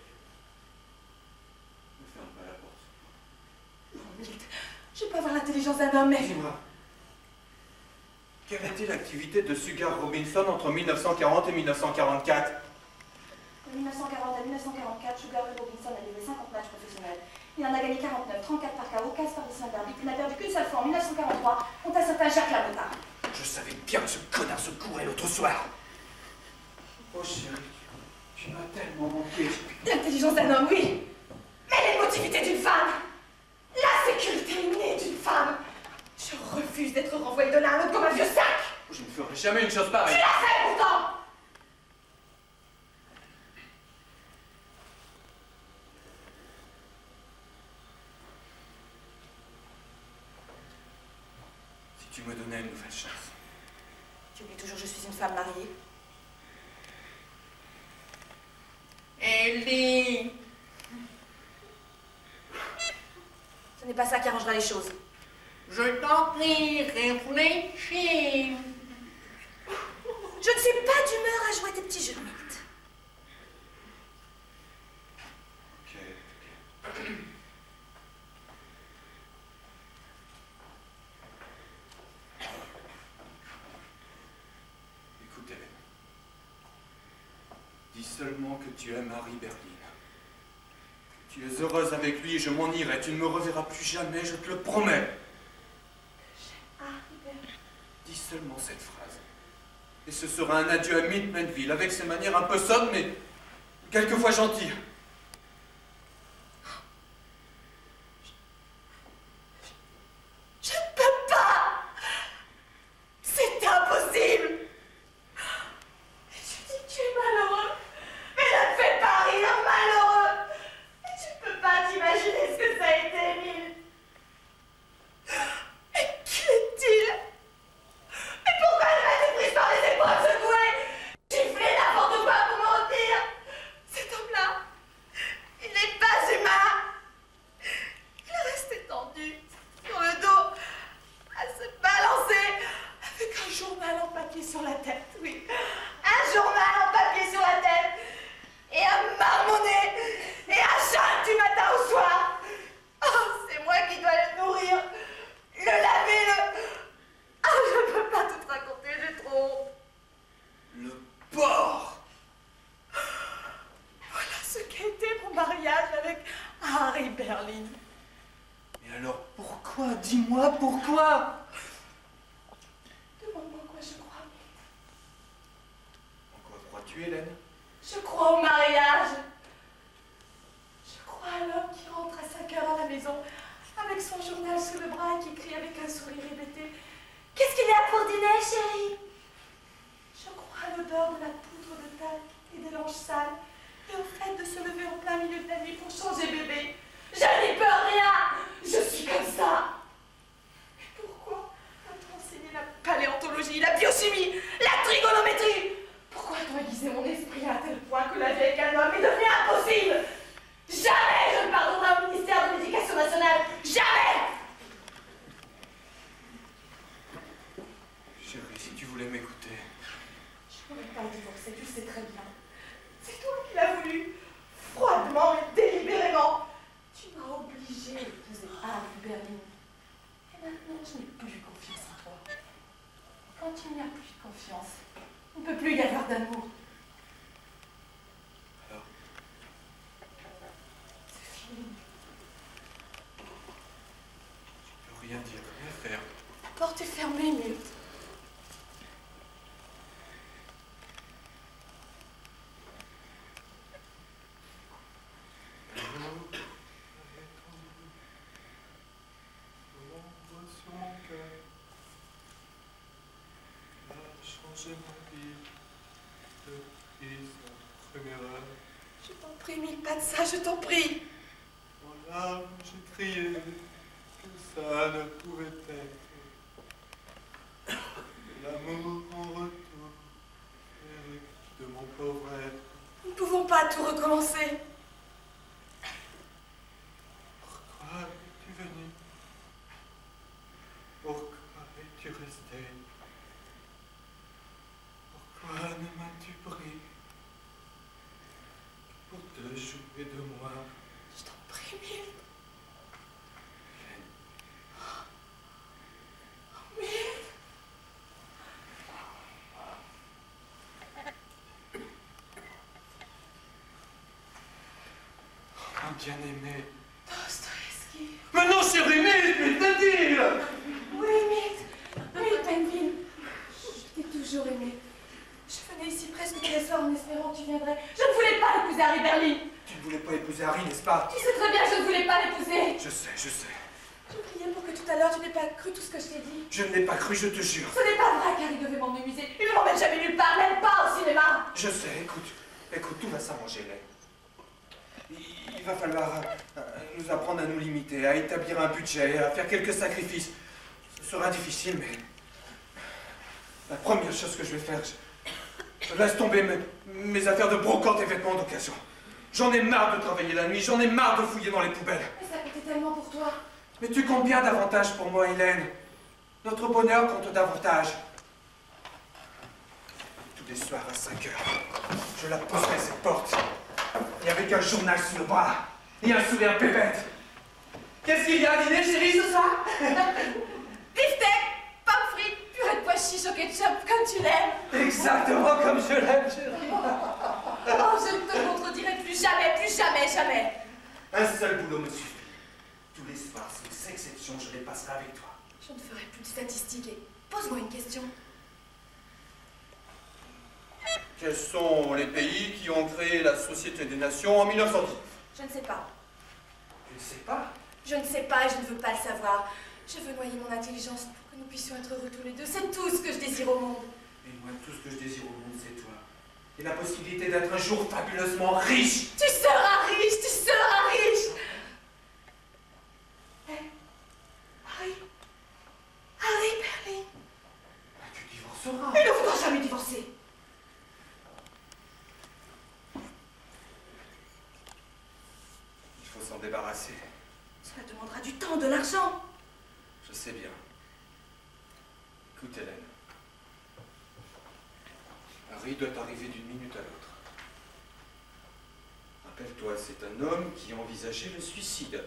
Ne ferme pas la porte. Non, Milt, je peux avoir l'intelligence d'un homme, mais... Dis-moi, quelle était l'activité de Sugar Robinson entre mille neuf cent quarante et mille neuf cent quarante-quatre? De mille neuf cent quarante à mille neuf cent quarante-quatre, Sugar Ray Robinson a joué cinquante matchs professionnels. Il en a gagné quarante-neuf, trente-quatre par K O, quinze par décision d'arbitre. Il n'a perdu qu'une seule fois en mille neuf cent quarante-trois contre un certain Jacques Labota. Je savais bien que ce connard se courait l'autre soir. Oh chérie, tu m'as tellement manqué. L'intelligence d'un homme, oui. Mais l'émotivité d'une femme. La sécurité innée d'une femme. Je refuse d'être renvoyée de l'un à l'autre comme un vieux sac. Je ne ferai jamais une chose pareille. Tu l'as fait pourtant. Si tu me donnais une nouvelle chance. Tu oublies toujours que je suis une femme mariée. Ellie! Ce n'est pas ça qui arrangera les choses. Je t'en prie, réfléchis. Je ne suis pas d'humeur à jouer tes petits jeux de mythes. Ok, ok. Écoute, Hélène. Dis seulement que tu aimes Harry Berlin. Que tu es heureuse avec lui et je m'en irai. Tu ne me reverras plus jamais, je te le promets. Harry Berlin. Dis seulement cette phrase. Et ce sera un adieu à Milt Mainville, avec ses manières un peu sonnes, mais quelquefois gentilles. Je ne peux pas! C'est impossible! Tu dis que tu es malheureux, mais ne fais pas rire malheureux! Et tu ne peux pas t'imaginer ce que ça a été, Émile! Mais qui est-il? Mais pourquoi il m'a été prise par les épaules secouées? Gifler n'importe quoi pour me retenir! Cet homme-là, il n'est pas humain! Il reste étendu sur le dos, à se balancer, avec un journal en papier sur la tête, oui. Un journal en papier sur la tête, et à marmonner, et à chanter du matin au soir. Oh, c'est moi qui dois le nourrir, le laver, le... Ah, oh, je peux pas tout raconter, j'ai trop honte. Le porc! Voilà ce qu'a été mon mariage avec Harry Berlin. Mais alors pourquoi? Dis-moi pourquoi? Demande-moi quoi je crois. En quoi crois-tu, Hélène? Je crois au mariage. Je crois à l'homme qui rentre à cinq heures à la maison avec son journal sous le bras et qui crie avec un sourire hébété: qu'est-ce qu'il y a pour dîner, chérie? Je crois à l'odeur de la poudre de talc et des langes sales et au fait de se lever en plein milieu de la nuit pour changer bébé. Je n'y peux rien. Je suis comme ça. Mais pourquoi a-t-on enseigné la paléontologie, la biochimie, la trigonométrie? Pourquoi a-t-on aiguisé mon esprit à tel point que la vie avec un homme est devenue impossible? Jamais je ne pardonnerai au ministère de l'Éducation nationale. Jamais. Chérie, si tu voulais m'écouter. Je n'aurais pas divorcé, tu sais très bien. C'est toi qui l'as voulu, froidement et délibérément. Tu m'as obligée d'épouser Harry Berlin. Et maintenant, je n'ai plus confiance en toi. Quand il n'y a plus de confiance, il ne peut plus y avoir d'amour. Alors? C'est fini. Tu peux rien dire, rien faire. La porte est fermée, Milt. Je t'en prie, Milt, pas de ça, je t'en prie. En larmes, j'ai crié que ça ne pouvait être. L'amour en retour, Eric, de mon pauvre être. Nous ne pouvons pas tout recommencer. Pourquoi es-tu venu? Pourquoi es-tu resté? Pourquoi ne m'as-tu pris pour te jouer de moi? Je t'en prie, Milt. Oh, Milt. Oh, bien-aimé. Dostoïevski. Mais non, chérie, Milt, Milt, t'as-t-il? Oui, Milt. Milt Mainville. Je t'ai toujours aimé. Je venais ici presque tous les soirs en espérant que tu viendrais. Je ne voulais pas épouser Harry Berlin. Tu ne voulais pas épouser Harry, n'est-ce pas? Tu sais très bien que je ne voulais pas l'épouser. Je sais, je sais. Je priais pour que tout à l'heure tu n'aies pas cru tout ce que je t'ai dit. Je ne l'ai pas cru, je te jure. Ce n'est pas vrai qu'Harry devait m'emmener. Il ne m'emmène jamais nulle part, même pas au cinéma. Je sais, écoute, écoute, tout va s'arranger, Hélène. Il, il va falloir euh, nous apprendre à nous limiter, à établir un budget, à faire quelques sacrifices. Ce sera difficile, mais la première chose que je vais faire, je, je laisse tomber mes, mes affaires de brocante et vêtements d'occasion. J'en ai marre de travailler la nuit, j'en ai marre de fouiller dans les poubelles. Mais ça comptait tellement pour toi. Mais tu comptes bien davantage pour moi, Hélène. Notre bonheur compte davantage. Tous les soirs à cinq heures, je la pousserai cette porte. Et avec un journal sous le bras. Et un sourire pépette. Qu'est-ce qu'il y a à dîner, chérie, ce soir? Beefsteak, pommes frites, purée de pois chiches au ketchup, comme tu l'aimes. Exactement comme je l'aime, chérie. Oh, je ne te contredirai plus jamais, plus jamais, jamais. Un seul boulot me suffit. Tous les soirs, sans exception, je les passerai avec toi. Je ne ferai plus de statistiques et pose-moi une question. Quels sont les pays qui ont créé la Société des Nations en mille neuf cent dix? Je ne sais pas. Tu ne sais pas? Je ne sais pas et je ne veux pas le savoir. Je veux noyer mon intelligence pour que nous puissions être heureux tous les deux. C'est tout ce que je désire au monde. Mais moi, tout ce que je désire au monde, c'est toi. Et la possibilité d'être un jour fabuleusement riche. Tu seras riche, tu seras riche. Hé, Harry. Harry Perlin. Tu divorceras. Il ne faudra jamais divorcer. Il faut s'en débarrasser. Cela demandera du temps, de l'argent. Je sais bien. Écoute, Hélène. Harry doit arriver d'une minute à l'autre. Rappelle-toi, c'est un homme qui envisageait le suicide.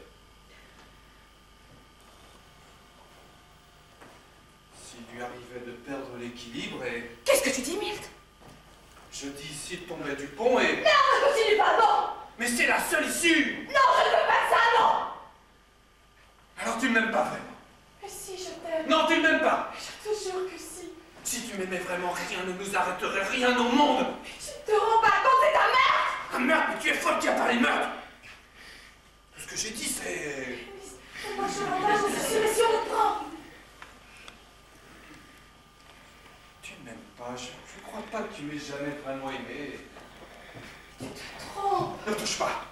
S'il lui arrivait de perdre l'équilibre et... Qu'est-ce que tu dis, Milt? Je dis s'il tombait du pont et... Non, continue pas, non. Mais c'est la seule issue. Non, je ne veux pas ça, non. Alors tu ne m'aimes pas vraiment. Mais si, je t'aime. Non, tu ne m'aimes pas. Je te jure que si. Si tu m'aimais vraiment, rien ne nous arrêterait, rien au monde. Tu ne te rends pas compte, c'est un meurtre. Un meurtre, mais tu es folle qui a parlé de meurtre. Tout ce que j'ai dit, c'est... Moi, je ne pas, je suis sûre, et si on te prend? Tu ne m'aimes pas, je ne crois pas que tu m'aies jamais vraiment aimé. Tu te trompes. Ne touche pas.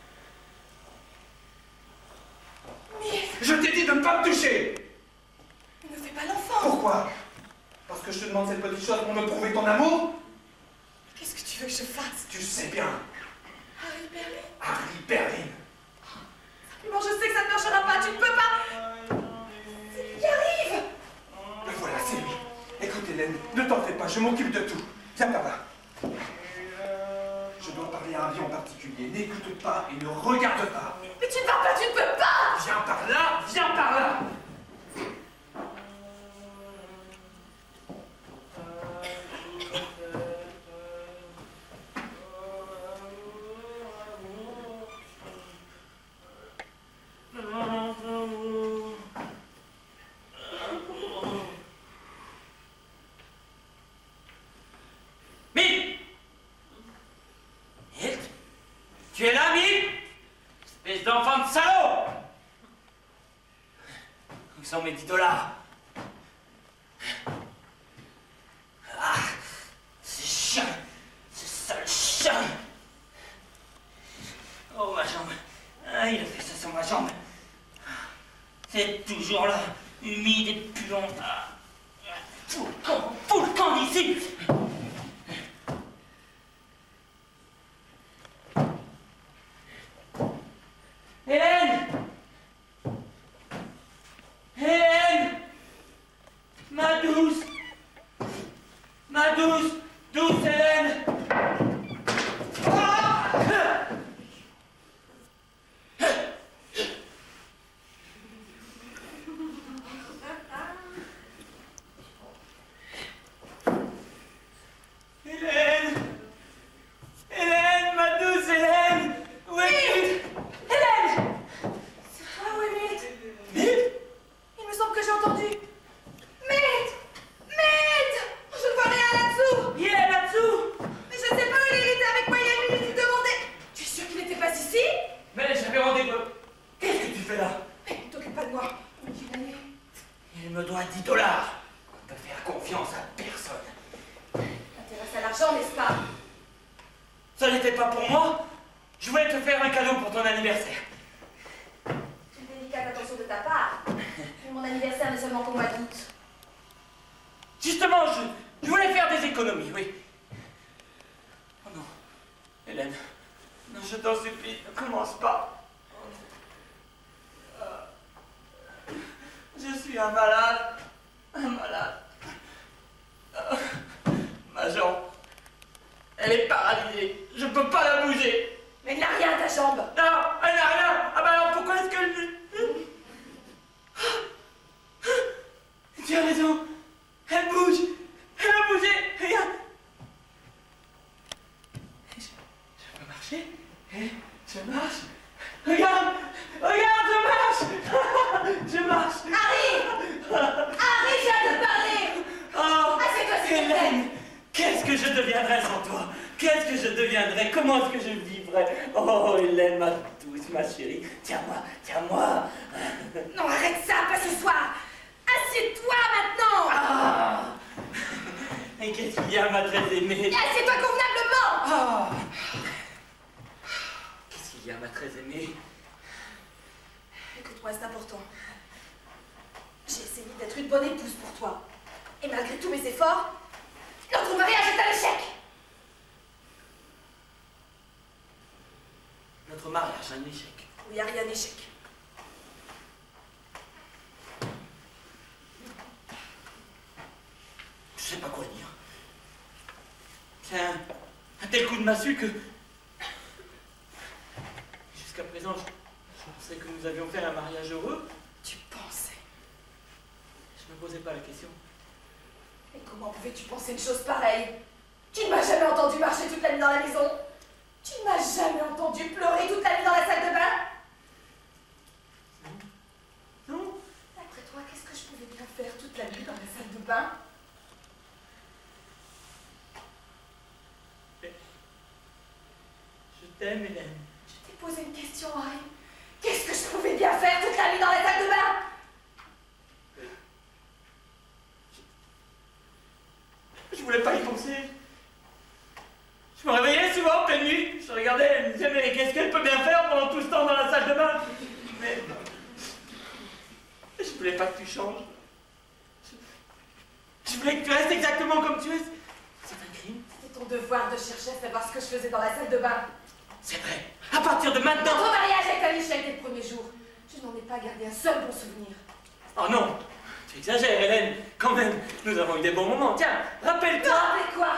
Mais Je t'ai dit de ne pas me toucher. ne fais pas l'enfant. Pourquoi? Parce que je te demande cette petite chose pour me prouver ton amour? Qu'est-ce que tu veux que je fasse? Tu sais bien. Harry Perlin. Harry Perlin. Bon, je sais que ça ne marchera pas, tu ne peux pas. C'est lui qui arrive. Le voilà, c'est lui. Écoute, Hélène, ne t'en fais pas, je m'occupe de tout. Viens par là. Je dois parler à Harry en particulier. N'écoute pas et ne regarde pas. Mais tu ne vas pas, tu ne peux pas. Viens par là, viens par là. Milt! Milt? Tu es là, Milt? Espèce d'enfant de salaud! Où sont mes dix dollars? Ah! Ce chien! Ce sale chien! Oh, ma jambe! Ah, il a fait ça sur ma jambe! C'est toujours là, humide et puant. Ah. Fous le camp, fous le camp d'ici! Hélène! Hélène! Ma douce! Ma douce! Douce Hélène! Ah! Hélène! Hélène, ma douce Hélène! Où es-tu? Hélène! C'est toi, oui, Milt? Milt? Il me semble que j'ai entendu. Milt! Milt! Je ne vois rien là-dessous. Il est là-dessous! Mais je ne sais pas où il est, il était avec moi il y a une minute, il demandait. Tu es sûr qu'il n'était pas ici? Mais j'avais rendez-vous. Qu'est-ce que tu fais là? Mais ne t'occupe pas de moi. Il allait. Il me doit dix dollars. On ne peut faire confiance à personne. T'intéresses à l'argent, n'est-ce pas? Ça n'était pas pour moi. Je voulais te faire un cadeau pour ton anniversaire. C'est une délicate attention de ta part. Mais mon anniversaire n'est seulement qu'au mois d'août. Justement, je, je voulais faire des économies, oui. Oh non, Hélène, non, je t'en supplie, ne commence pas. Euh, Je suis un malade, un malade. Euh, Ma jambe, elle est paralysée, je peux pas la bouger. Mais il n'a rien à ta jambe. Non, elle n'a rien. Ah bah alors pourquoi est-ce que... Tu as raison. Elle bouge. Elle a bougé. Regarde. Je, je peux marcher. Et je marche. Regarde. Regarde, je marche. Je marche. Harry! Harry, je viens de te parler! Oh, Ah, c'est toi, c'est Hélène, qu'est-ce que je deviendrais sans toi? Qu'est-ce que je deviendrais? Comment est-ce que je vivrais? Oh, Hélène, ma douce, ma chérie. Tiens-moi, tiens-moi. Non, arrête ça, pas ce soir. Assieds-toi maintenant. Ah. Et qu'est-ce qu'il y a, ma très aimée? Assieds-toi convenablement. Ah. Qu'est-ce qu'il y a, ma très aimée? Écoute-moi, c'est important. J'ai essayé d'être une bonne épouse pour toi. Et malgré tous mes efforts, notre mariage est un échec. Notre mariage, un échec. Oui, Harry, un échec. Je sais pas quoi dire. C'est un, un tel coup de massue que... Jusqu'à présent, je, je pensais que nous avions fait un mariage heureux. Tu pensais? Je ne me posais pas la question. Mais comment pouvais-tu penser une chose pareille? Tu ne m'as jamais entendu marcher toute la nuit dans la maison? Tu ne m'as jamais entendu pleurer toute la nuit dans la salle de bain? Non. Non. D'après toi, qu'est-ce que je pouvais bien faire toute la nuit dans la salle de bain? Je t'aime, Hélène. Je t'ai posé une question, Harry. Qu'est-ce que je pouvais bien faire toute la nuit dans la salle de bain? Je voulais pas y penser. Je me réveillais souvent en pleine nuit. Je regardais, elle me disait, mais qu'est-ce qu'elle peut bien faire pendant tout ce temps dans la salle de bain? Mais je voulais pas que tu changes. Je, je voulais que tu restes exactement comme tu es. C'est un crime. C'était ton devoir de chercher à savoir ce que je faisais dans la salle de bain. C'est vrai. À partir de maintenant. Notre mariage est un échec dès le premier jour. Je n'en ai pas gardé un seul bon souvenir. Oh non, tu exagères, Hélène. Quand même, nous avons eu des bons moments. Tiens, rappelle-toi. Non, mais quoi?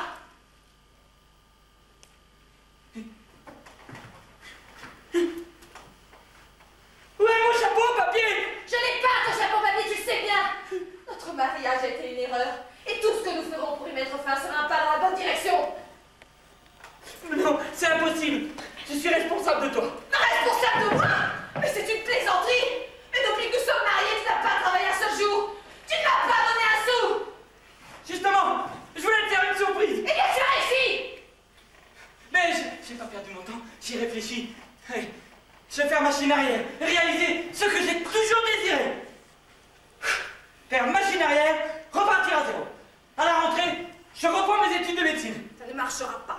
Où est mon chapeau en papier? Je n'ai pas ton chapeau papier, tu le sais bien. Notre mariage a été une erreur. Et tout ce que nous ferons pour y mettre fin sera un pas dans la bonne direction. Non, c'est impossible. Je suis responsable de toi. Responsable de moi? Mais c'est une plaisanterie. Mais depuis que nous sommes mariés, tu n'as pas travaillé un seul jour. Tu ne m'as pas donné un sou. Justement, je voulais te faire une surprise. Eh bien, tu as réussi. Mais je j'ai pas perdu mon temps, j'y réfléchis. Allez, je vais faire machine arrière, réaliser ce que j'ai toujours désiré. Faire machine arrière, repartir à zéro. À la rentrée, je reprends mes études de médecine. Ça ne marchera pas.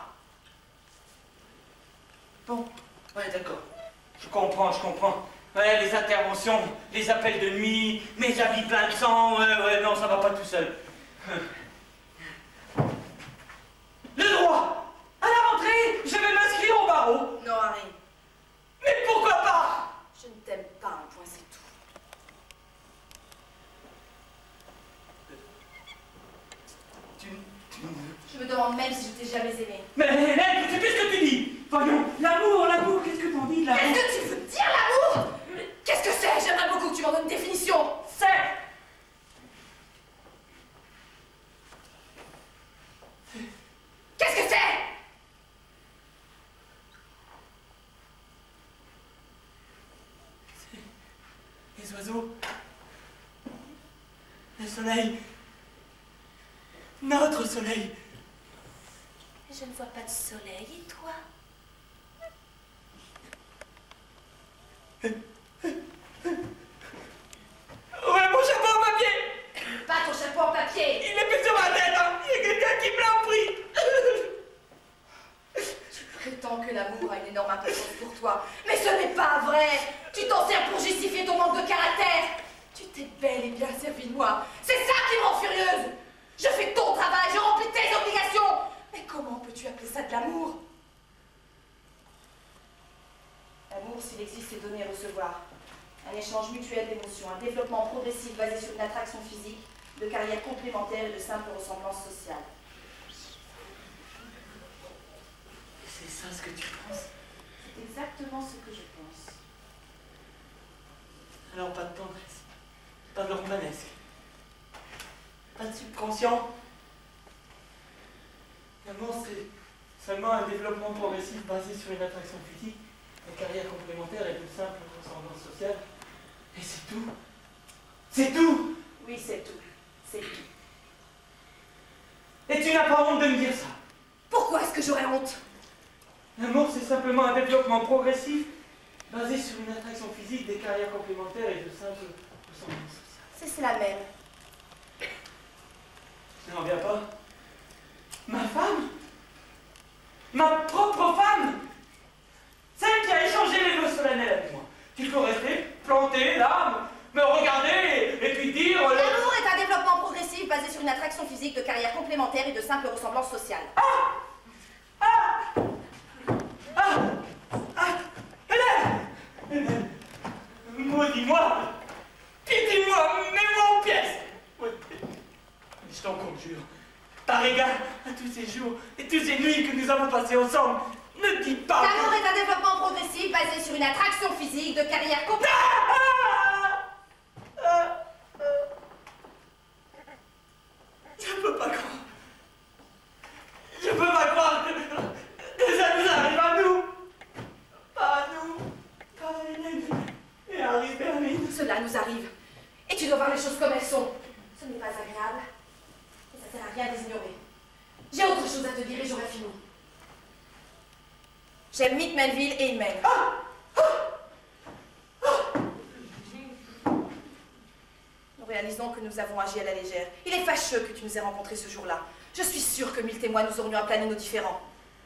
Bon, ouais, d'accord. Je comprends, je comprends. Ouais, les interventions, les appels de nuit, mes habits pleins de sang, ouais, ouais, non, ça va pas tout seul. Le droit! À la rentrée, je vais m'inscrire au barreau. Non, Harry. Mais pourquoi pas? Je ne t'aime pas, un point, c'est tout. Tu, tu... Je me demande même si je t'ai jamais aimé. Mais Hélène, je sais plus ce que tu dis. Voyons, l'amour, l'amour, qu'est-ce que t'en dis de l'amour? Qu'est-ce que tu veux dire, l'amour? Qu'est-ce que c'est? J'aimerais beaucoup que tu m'en donnes une définition. C'est... Qu'est-ce que c'est? Les oiseaux, le soleil, notre soleil. Je ne vois pas de soleil, et toi? Où est mon chapeau en papier? Pas ton chapeau en papier. Il est plus sur ma tête, hein. Il y a quelqu'un qui me l'a pris. Tu prétends que l'amour a une énorme importance pour toi, mais ce n'est pas vrai. Tu t'en sers pour justifier ton manque de caractère. Tu t'es bel et bien servi de moi. C'est ça qui me rend furieuse. Je fais ton travail, je remplis tes obligations. Mais comment peux-tu appeler ça de l'amour? L'amour, s'il existe, c'est donner et recevoir. Un échange mutuel d'émotions, un développement progressif basé sur une attraction physique, de carrière complémentaire et de simple ressemblance sociale. C'est ça ce que tu penses? C'est exactement ce que je pense. Alors pas de tendresse, pas de romanesque, pas de subconscient. L'amour, c'est seulement un développement progressif basé sur une attraction physique, une carrière complémentaire et de simple ressemblance sociale. Et c'est tout. C'est tout. Oui, c'est tout. C'est tout. Et tu n'as pas honte de me dire ça? Pourquoi est-ce que j'aurais honte? L'amour, c'est simplement un développement progressif basé sur une attraction physique, des carrières complémentaires et de simples ressemblances sociales. C'est cela même. Je n'en reviens pas. Ma femme? Ma propre femme? Celle qui a échangé les vœux solennels avec moi. Tu peux rester planté là, me regarder et puis dire... L'amour est un développement progressif basé sur une attraction physique, de carrières complémentaires et de simples ressemblances sociales. Ah! Ah! Ah! Ah! Hélène! Hélène! Maudis-moi! Pitié-moi! Mets-moi en pièces! Je t'en conjure, par égard à tous ces jours et toutes ces nuits que nous avons passées ensemble, ne dis pas... L'amour est un développement progressif basé sur une attraction physique, de carrières complémentaires... Ah! Ah! Ah! Je ne peux pas croire... Je ne peux pas croire que, que ça nous arrive à nous. Pas à nous, pas à Hélène et à Harry Perline. Cela nous arrive. Et tu dois voir les choses comme elles sont. Ce n'est pas agréable. Et ça sert à rien de les ignorer. J'ai autre chose à te dire et j'aurai fini. J'aime Mick Melville et il m'aime. Ah! Ah! Ah! Nous réalisons que nous avons agi à la légère. Il est fâcheux que tu nous aies rencontrés ce jour-là. Je suis sûre que Milt et moi, nous aurions aplani nos différends.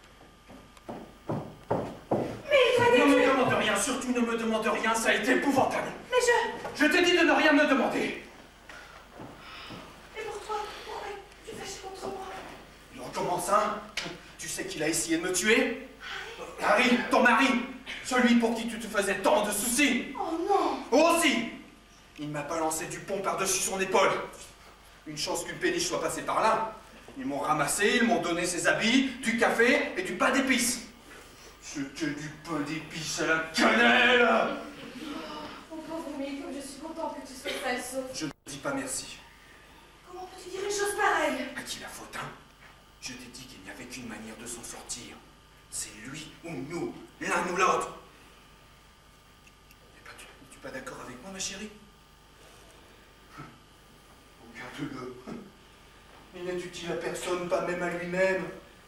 Mais toi, Ne me demande rien, surtout ne me demande rien, ça a été épouvantable. Mais je... Je t'ai dit de ne rien me demander. Et pour toi, pourquoi tu es fâché contre moi? Il recommence, hein? Tu sais qu'il a essayé de me tuer? Harry, ton mari, celui pour qui tu te faisais tant de soucis. Oh non! Aussi! Il m'a balancé du pont par-dessus son épaule. Une chance qu'une péniche soit passée par là. Ils m'ont ramassé, ils m'ont donné ses habits, du café et du pain d'épices. C'était du pain d'épices à la cannelle! Oh pauvre Mick, comme je suis contente que tu sois sain et sauf. Je ne dis pas merci. Comment peux-tu dire une chose pareille? À qui la faute, hein? Je t'ai dit qu'il n'y avait qu'une manière de s'en sortir. C'est lui ou nous, l'un ou l'autre. Tu n'es pas d'accord avec moi, ma chérie? Regarde-le. Il n'est utile à personne, pas même à lui-même.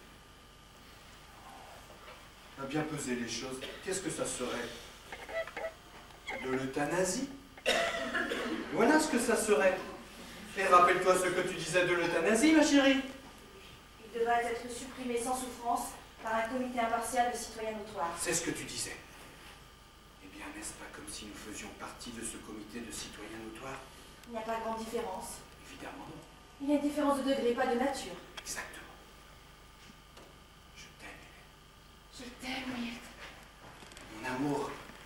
On a bien pesé les choses. Qu'est-ce que ça serait? De l'euthanasie? Voilà ce que ça serait. Et rappelle-toi ce que tu disais de l'euthanasie, ma chérie. Il devrait être supprimé sans souffrance par un comité impartial de citoyens notoires. C'est ce que tu disais. Eh bien, n'est-ce pas comme si nous faisions partie de ce comité de citoyens notoires? Il n'y a pas grande différence. Évidemment non. Il y a une différence de degré, pas de nature. Exactement. Je t'aime, Hélène. Je t'aime, Milt. Mon amour,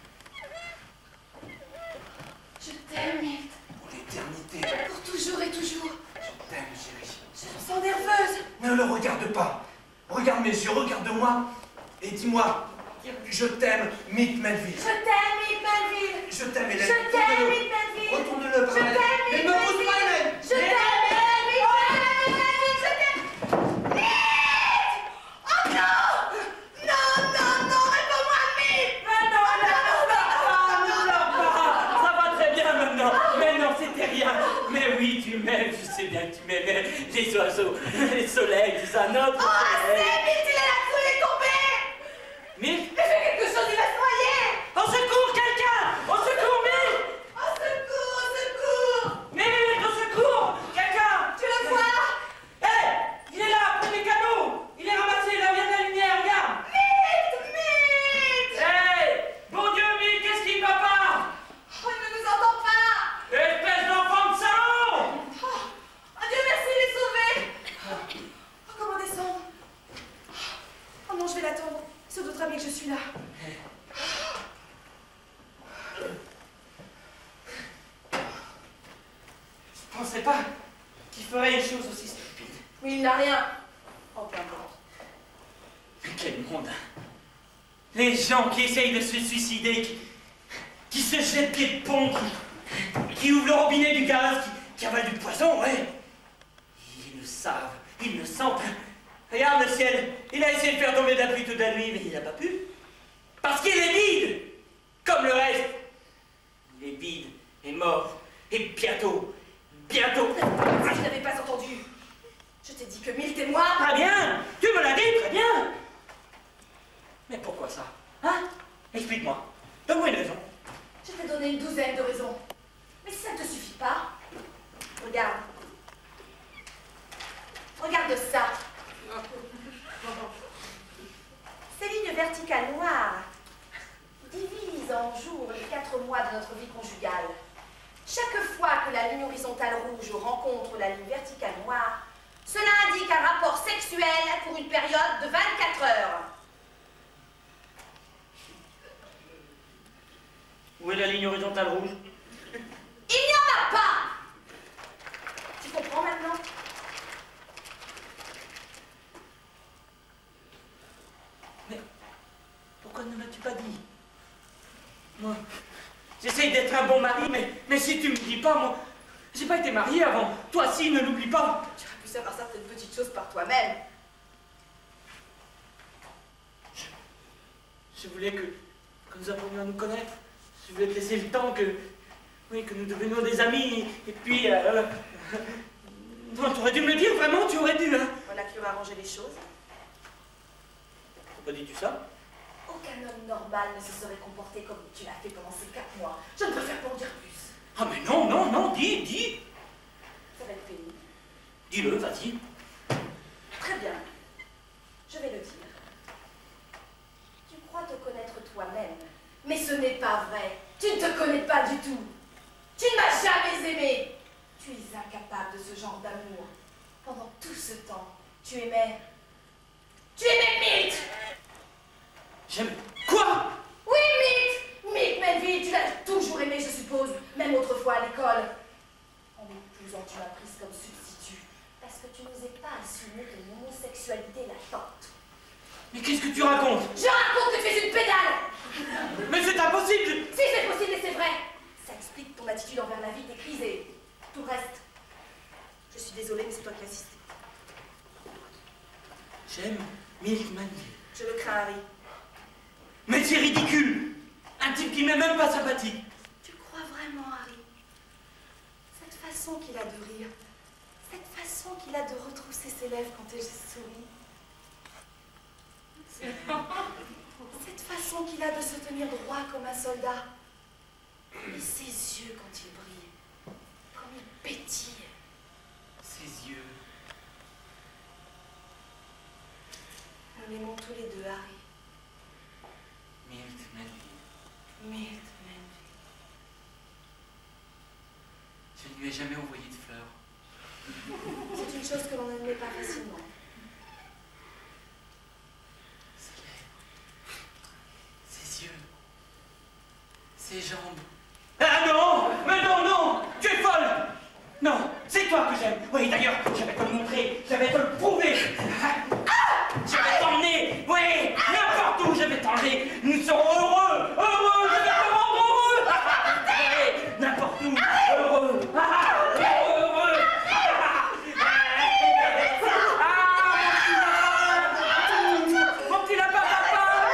Je t'aime, Milt. pour l'éternité. Pour toujours et toujours. Je t'aime, chérie. Je me sens nerveuse. Ne le regarde pas. Regarde mes yeux, regarde-moi. Et dis-moi, je t'aime, Mick Melville. Je t'aime, Mick Melville. Je t'aime, Hélène. Je t'aime, Mick Melville. Retourne-le par Je la- t'aime, Mais Mick me pousse Melville. pas, Hélène. Je t'aime, Mick Melville. Je t'aime. Mick! Oh non! Non, non, non, réponds-moi, Mick! Mais non, non, non, non, non, non, ça va très bien maintenant. Mais non, c'était rien. Mais oui, tu m'aimes, je sais bien que tu m'aimes. Les oiseaux, les soleils, tout ça, notre Oh, assez, soleil. Mick, il est là, il est tombé! Mick, Mais fais quelque chose, il va se noyer! au secours, quelqu'un! Au secours, Mick! Au secours, au secours! Mick, au secours! Quelqu'un! Tu le vois? Hé! Il est là, près des canaux! Il est ramassé, là vient de la lumière, regarde! Mick! Mick! Hé! Bon Dieu, Mick, qu'est-ce qui ne va pas? Oh, il ne nous entend pas! Espèce d'enfant de salon! Oh, Dieu merci, il est sauvé! Oh, comment descendre? Oh non, je vais l'attendre. Il se doutera bien que je suis là. Je pensais pas qu'il ferait une chose aussi stupide. Mais il n'a rien. Oh, peu importe. Mais quel monde! Les gens qui essayent de se suicider, qui, qui se jettent des ponts, qui, qui ouvrent le robinet du gaz, qui, qui avalent du poison, ouais! Ils le savent, ils le sentent. Regarde le ciel, il a essayé de faire tomber de la pluie toute la nuit, mais il n'a pas pu. Parce qu'il est vide, comme le reste. Il est vide, et mort, et bientôt, bientôt. Si je n'avais pas entendu. Je t'ai dit que Milt et moi... Très bien, tu me l'as dit, très bien. regarde. Regarde ça. Ces lignes verticales noires divisent en jours les quatre mois de notre vie conjugale. Chaque fois que la ligne horizontale rouge rencontre la ligne verticale noire, cela indique un rapport sexuel pour une période de vingt-quatre heures. Où est la ligne horizontale rouge? Il n'y en a pas! Tu comprends maintenant? Mais pourquoi ne m'as-tu pas dit? Moi, j'essaye d'être un bon mari, mais, mais si tu me dis pas, moi, j'ai pas été marié avant. Toi, si, ne l'oublie pas. Tu aurais pu savoir certaines petites choses par toi-même. Je, je voulais que, que nous apprenions à nous connaître. Je voulais te laisser le temps que, oui, que nous devenions des amis. Et puis, euh, non, tu aurais dû me le dire, vraiment, tu aurais dû. Hein. Voilà qui aurait arrangé les choses. Pourquoi dis-tu ça? Aucun homme normal ne se serait comporté comme tu l'as fait pendant ces quatre mois. Je ne préfère pas en dire plus. Ah mais non, non, non, dis, dis. Ça va être pénible. Dis-le, vas-y. Très bien. Je vais le dire. Tu crois te connaître toi-même, mais ce n'est pas vrai. Tu ne te connais pas du tout. Tu ne m'as jamais aimé. Tu es incapable de ce genre d'amour. Pendant tout ce temps, tu aimais... Tu aimais Milt. J'aime... Quoi? Oui, Milt. Milt Melville, tu l'as toujours aimé, je suppose. Même autrefois à l'école. En m'épousant, tu m'as prise comme substitut. Parce que tu n'osais pas assumer ton homosexualité latente. Mais qu'est-ce que tu racontes? Je raconte que tu es une pédale. Mais c'est impossible. Si c'est possible et c'est vrai. Ça explique ton attitude envers la vie, tes crises et tout le reste. Je suis désolée, mais c'est toi qui assistes. J'aime Milt Melville. Je le crains, Harry. Mais c'est ridicule. Un type qui m'est même pas sympathique. Tu crois vraiment, Harry? Cette façon qu'il a de rire, cette façon qu'il a de retrousser ses lèvres quand elle sourit, cette façon qu'il a de se tenir droit comme un soldat, et ses yeux quand il brille, comme il pétille. Ses yeux. Nous l'aimons tous les deux, Harry. Milt Melville. Milt Melville. Je ne lui ai jamais envoyé de fleurs. C'est une chose que l'on n'admet pas facilement. Ses lèvres. Ses yeux. Ses jambes. Ah non! Mais non, non! Tu es folle! Non, c'est toi que j'aime. Oui, d'ailleurs, je vais te le montrer. Je vais te le prouver. Ah! Je vais t'emmener. Oui, n'importe où je vais t'emmener. Nous serons heureux. Heureux, je vais te rendre heureux. Oui, n'importe où. Heureux. Ah, heureux, heureux. Ah, mon petit lapin, papa.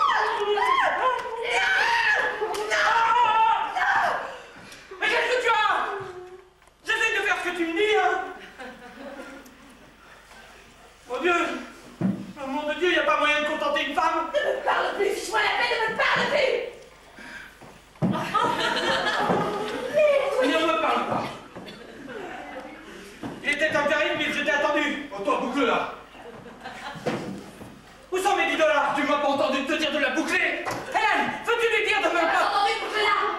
Mais qu'est-ce que tu as? J'essaie de faire ce que tu me dis, hein. Mon Dieu. Au nom de Dieu, il n'y a pas moyen de contenter une femme. Ne me parle plus, fiche-moi la peine, ne me parle plus. Il ne me parle pas. Il était impérible, mais je t'ai attendu. Oh, toi, boucle-la. Où sont mes dix dollars? Tu m'as pas entendu te dire de la boucler. Hélène, veux-tu lui dire de me T'as pas... entendu pour cela?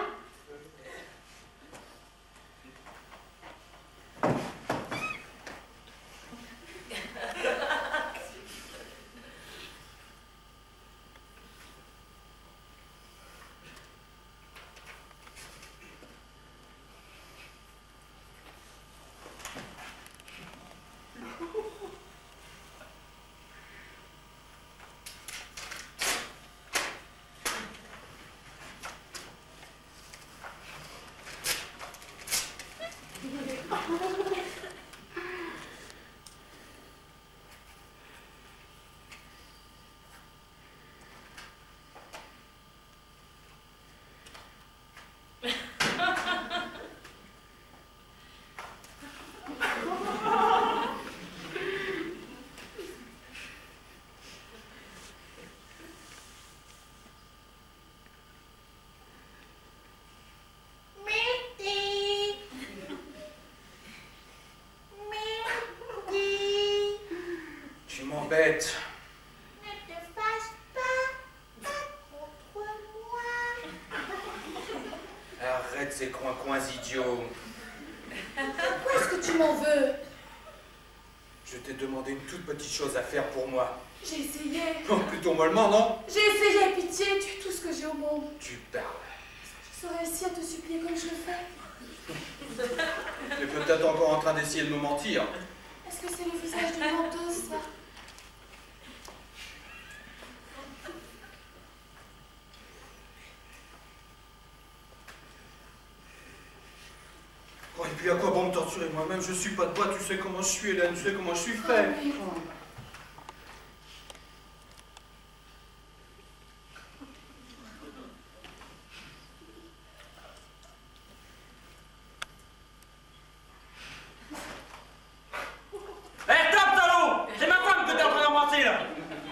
bête. Ne te fâche pas, pas contre moi. Arrête ces coins-coins idiots. Pourquoi est-ce que tu m'en veux? Je t'ai demandé une toute petite chose à faire pour moi. J'ai essayé. Oh, plutôt mollement, non? J'ai essayé, pitié, tu es tout ce que j'ai au monde. Tu parles. Je saurais réussi à te supplier comme je le fais. Tu es peut-être encore en train d'essayer de nous mentir. Est-ce que c'est le visage d'une menteuse, ça? Oh, et puis à quoi bon me torturer moi-même? Je suis pas de bois, tu sais comment je suis, Hélène, tu sais comment je suis fait. Oh, mais... Hé, stop, salaud! C'est ma femme que t'es en train d'embrasser, là!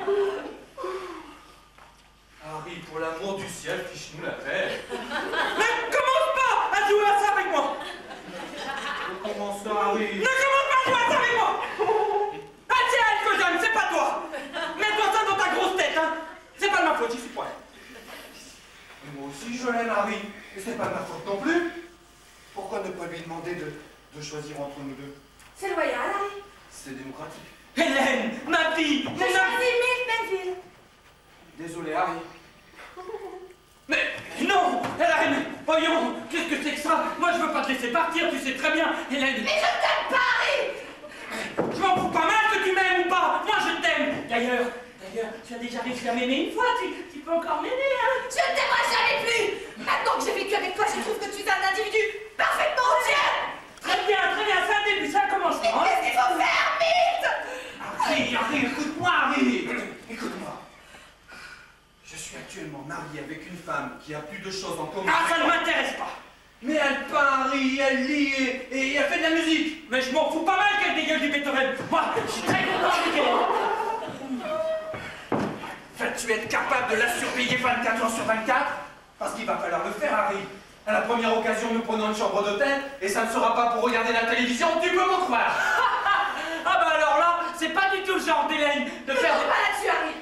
Harry, pour l'amour du ciel, fiche-nous la paix. Mais commence pas à jouer à ça avec moi! Comment ça, Harry? Ne commence pas à jouer à ça avec moi! Ah, c'est elle que j'aime, c'est pas toi! Mets-toi ça dans ta grosse tête, hein! C'est pas de ma faute, j'y suis pas. Mais moi aussi, je l'aime, Harry. Et c'est pas ma faute non plus. Pourquoi ne pas lui demander de, de choisir entre nous deux? C'est loyal, Harry. C'est démocratique. Hélène, ma fille! J'ai Mon choisi ami! Milk Manville. Désolé, Harry. Mais non! Hélène! Voyons! Qu'est-ce que c'est que ça? Moi, je veux pas te laisser partir, tu sais très bien, Hélène! Mais je t'aime pas, Harry! Je m'en fous pas mal que tu m'aimes ou pas! Moi, je t'aime! D'ailleurs, d'ailleurs, tu as déjà réussi à m'aimer une fois, tu, tu peux encore m'aimer, hein? Je ne t'aimerai jamais plus! Maintenant que j'ai vécu avec toi, je trouve que tu es un individu parfaitement entier! Très bien, très bien, c'est un début, ça commence. Mais qu'est-ce qu'il faut faire, Milt? Harry, Harry, écoute-moi, Harry. Écoute-moi. Je suis actuellement marié avec une femme qui a plus de choses en commun. Ah, ça ne m'intéresse pas! Mais elle peint, Harry, elle lit et, et elle fait de la musique. Mais je m'en fous pas mal qu'elle dégueule du Beethoven! Moi, je suis très content avec elle! Vas-tu être capable de la surveiller vingt-quatre heures sur vingt-quatre? Parce qu'il va falloir le faire, Harry. À la première occasion, nous prenons une chambre d'hôtel et ça ne sera pas pour regarder la télévision, tu peux m'en croire. Ah bah alors là, c'est pas du tout le genre d'Hélène de Ne faire tombe des... pas là-dessus, Harry!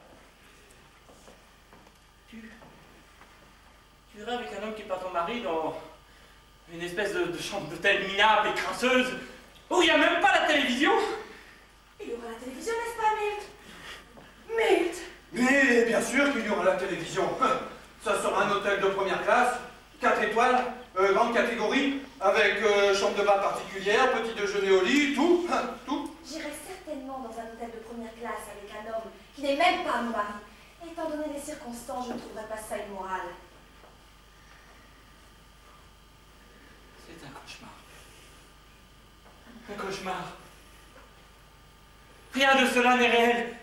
Tu... Tu irais avec un homme qui n'est pas ton mari dans une espèce de, de chambre d'hôtel minable et crasseuse où il n'y a même pas la télévision? Il y aura la télévision, n'est-ce pas, Milt? Milt? Mais bien sûr qu'il y aura la télévision. Ça sera un hôtel de première classe, quatre étoiles, euh, grande catégorie, avec euh, chambre de bain particulière, petit déjeuner au lit, tout, tout. J'irai certainement dans un hôtel de première classe avec un homme qui n'est même pas mon mari. Et étant donné les circonstances, je ne trouverais pas ça immoral. C'est un cauchemar. Un cauchemar. Rien de cela n'est réel.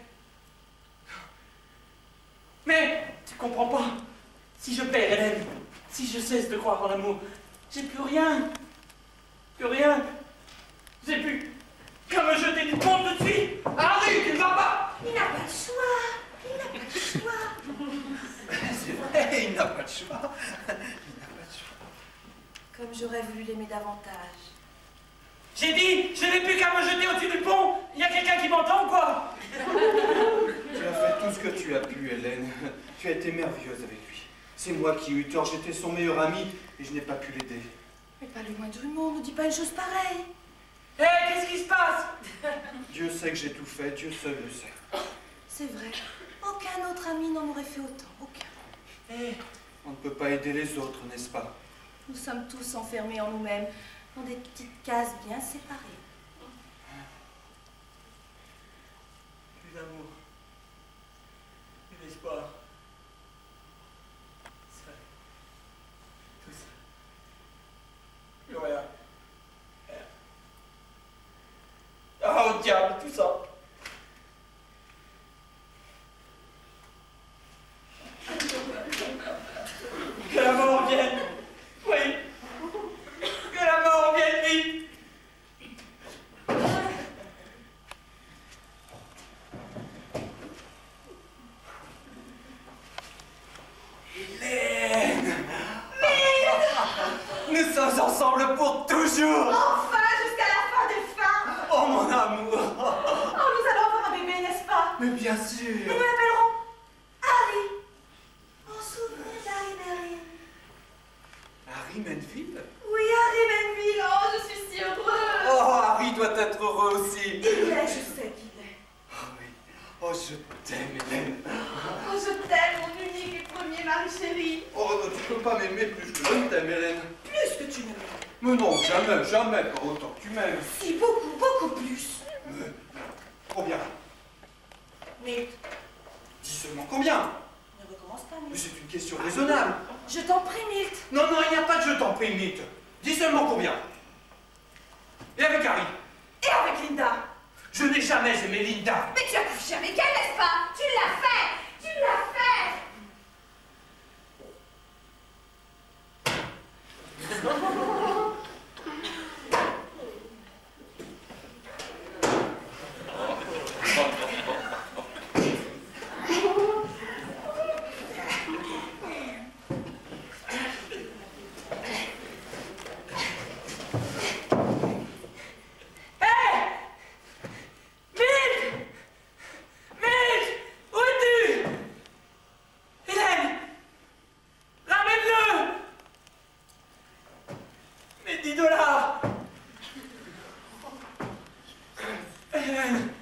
Mais tu comprends pas. Si je perds Hélène, si je cesse de croire en l'amour, j'ai plus rien. Plus rien. J'ai plus qu'à me jeter du pont tout de suite. Harry, tu ne vas pas. Il n'a pas de choix. Il n'a pas de choix. C'est vrai, il n'a pas de choix. Il n'a pas de choix. Comme j'aurais voulu l'aimer davantage. J'ai dit, je n'ai plus qu'à me jeter au-dessus du pont. Il y a quelqu'un qui m'entend ou quoi? Tu as fait tout ce que tu as pu, Hélène. Tu as été merveilleuse avec lui. C'est moi qui ai eu tort, j'étais son meilleur ami et je n'ai pas pu l'aider. Mais pas le moindre monde, ne dis pas une chose pareille. Hé, hey, qu'est-ce qui se passe? Dieu sait que j'ai tout fait, Dieu seul le sait. C'est vrai. Aucun autre ami n'en aurait fait autant. Aucun. Hey. On ne peut pas aider les autres, n'est-ce pas? Nous sommes tous enfermés en nous-mêmes, dans des petites cases bien séparées. Plus d'amour. Plus d'espoir. Ça. Tout ça. Plus rien. Rien. Ah, au diable, tout ça. Que la mort vienne. Oui. Que la mort vienne vite. Hélène! Nous sommes ensemble pour toujours! Enfin, jusqu'à la fin des fins! Oh mon amour! Oh, sûr. Nous l'appellerons Harry. En souvenir d'Harry Mervyn. Harry Manfield? Oui, Harry Manville. Oh, je suis si heureuse. Oh, Harry doit être heureux aussi. Il est, je sais qu'il est. Oh oui. Oh, je t'aime, Hélène. Oh, je t'aime, mon unique et premier mari chéri. Oh, non, tu peux pas m'aimer plus que je t'aime, Hélène. Plus que tu m'aimes. Mais non, jamais, jamais, pas autant que tu m'aimes. Si, beaucoup, beaucoup plus. Mais, combien? Mais Dis seulement combien? ne recommence pas, Mais Milt. c'est une question raisonnable. Je t'en prie, Milt. Non, non, il n'y a pas de je t'en prie, Milt. Dis seulement combien. Et avec Harry? Et avec Linda. Je n'ai jamais aimé Linda. Mais tu as couché avec elle, n'est-ce pas? Tu l'as fait. Tu l'as fait. Hélène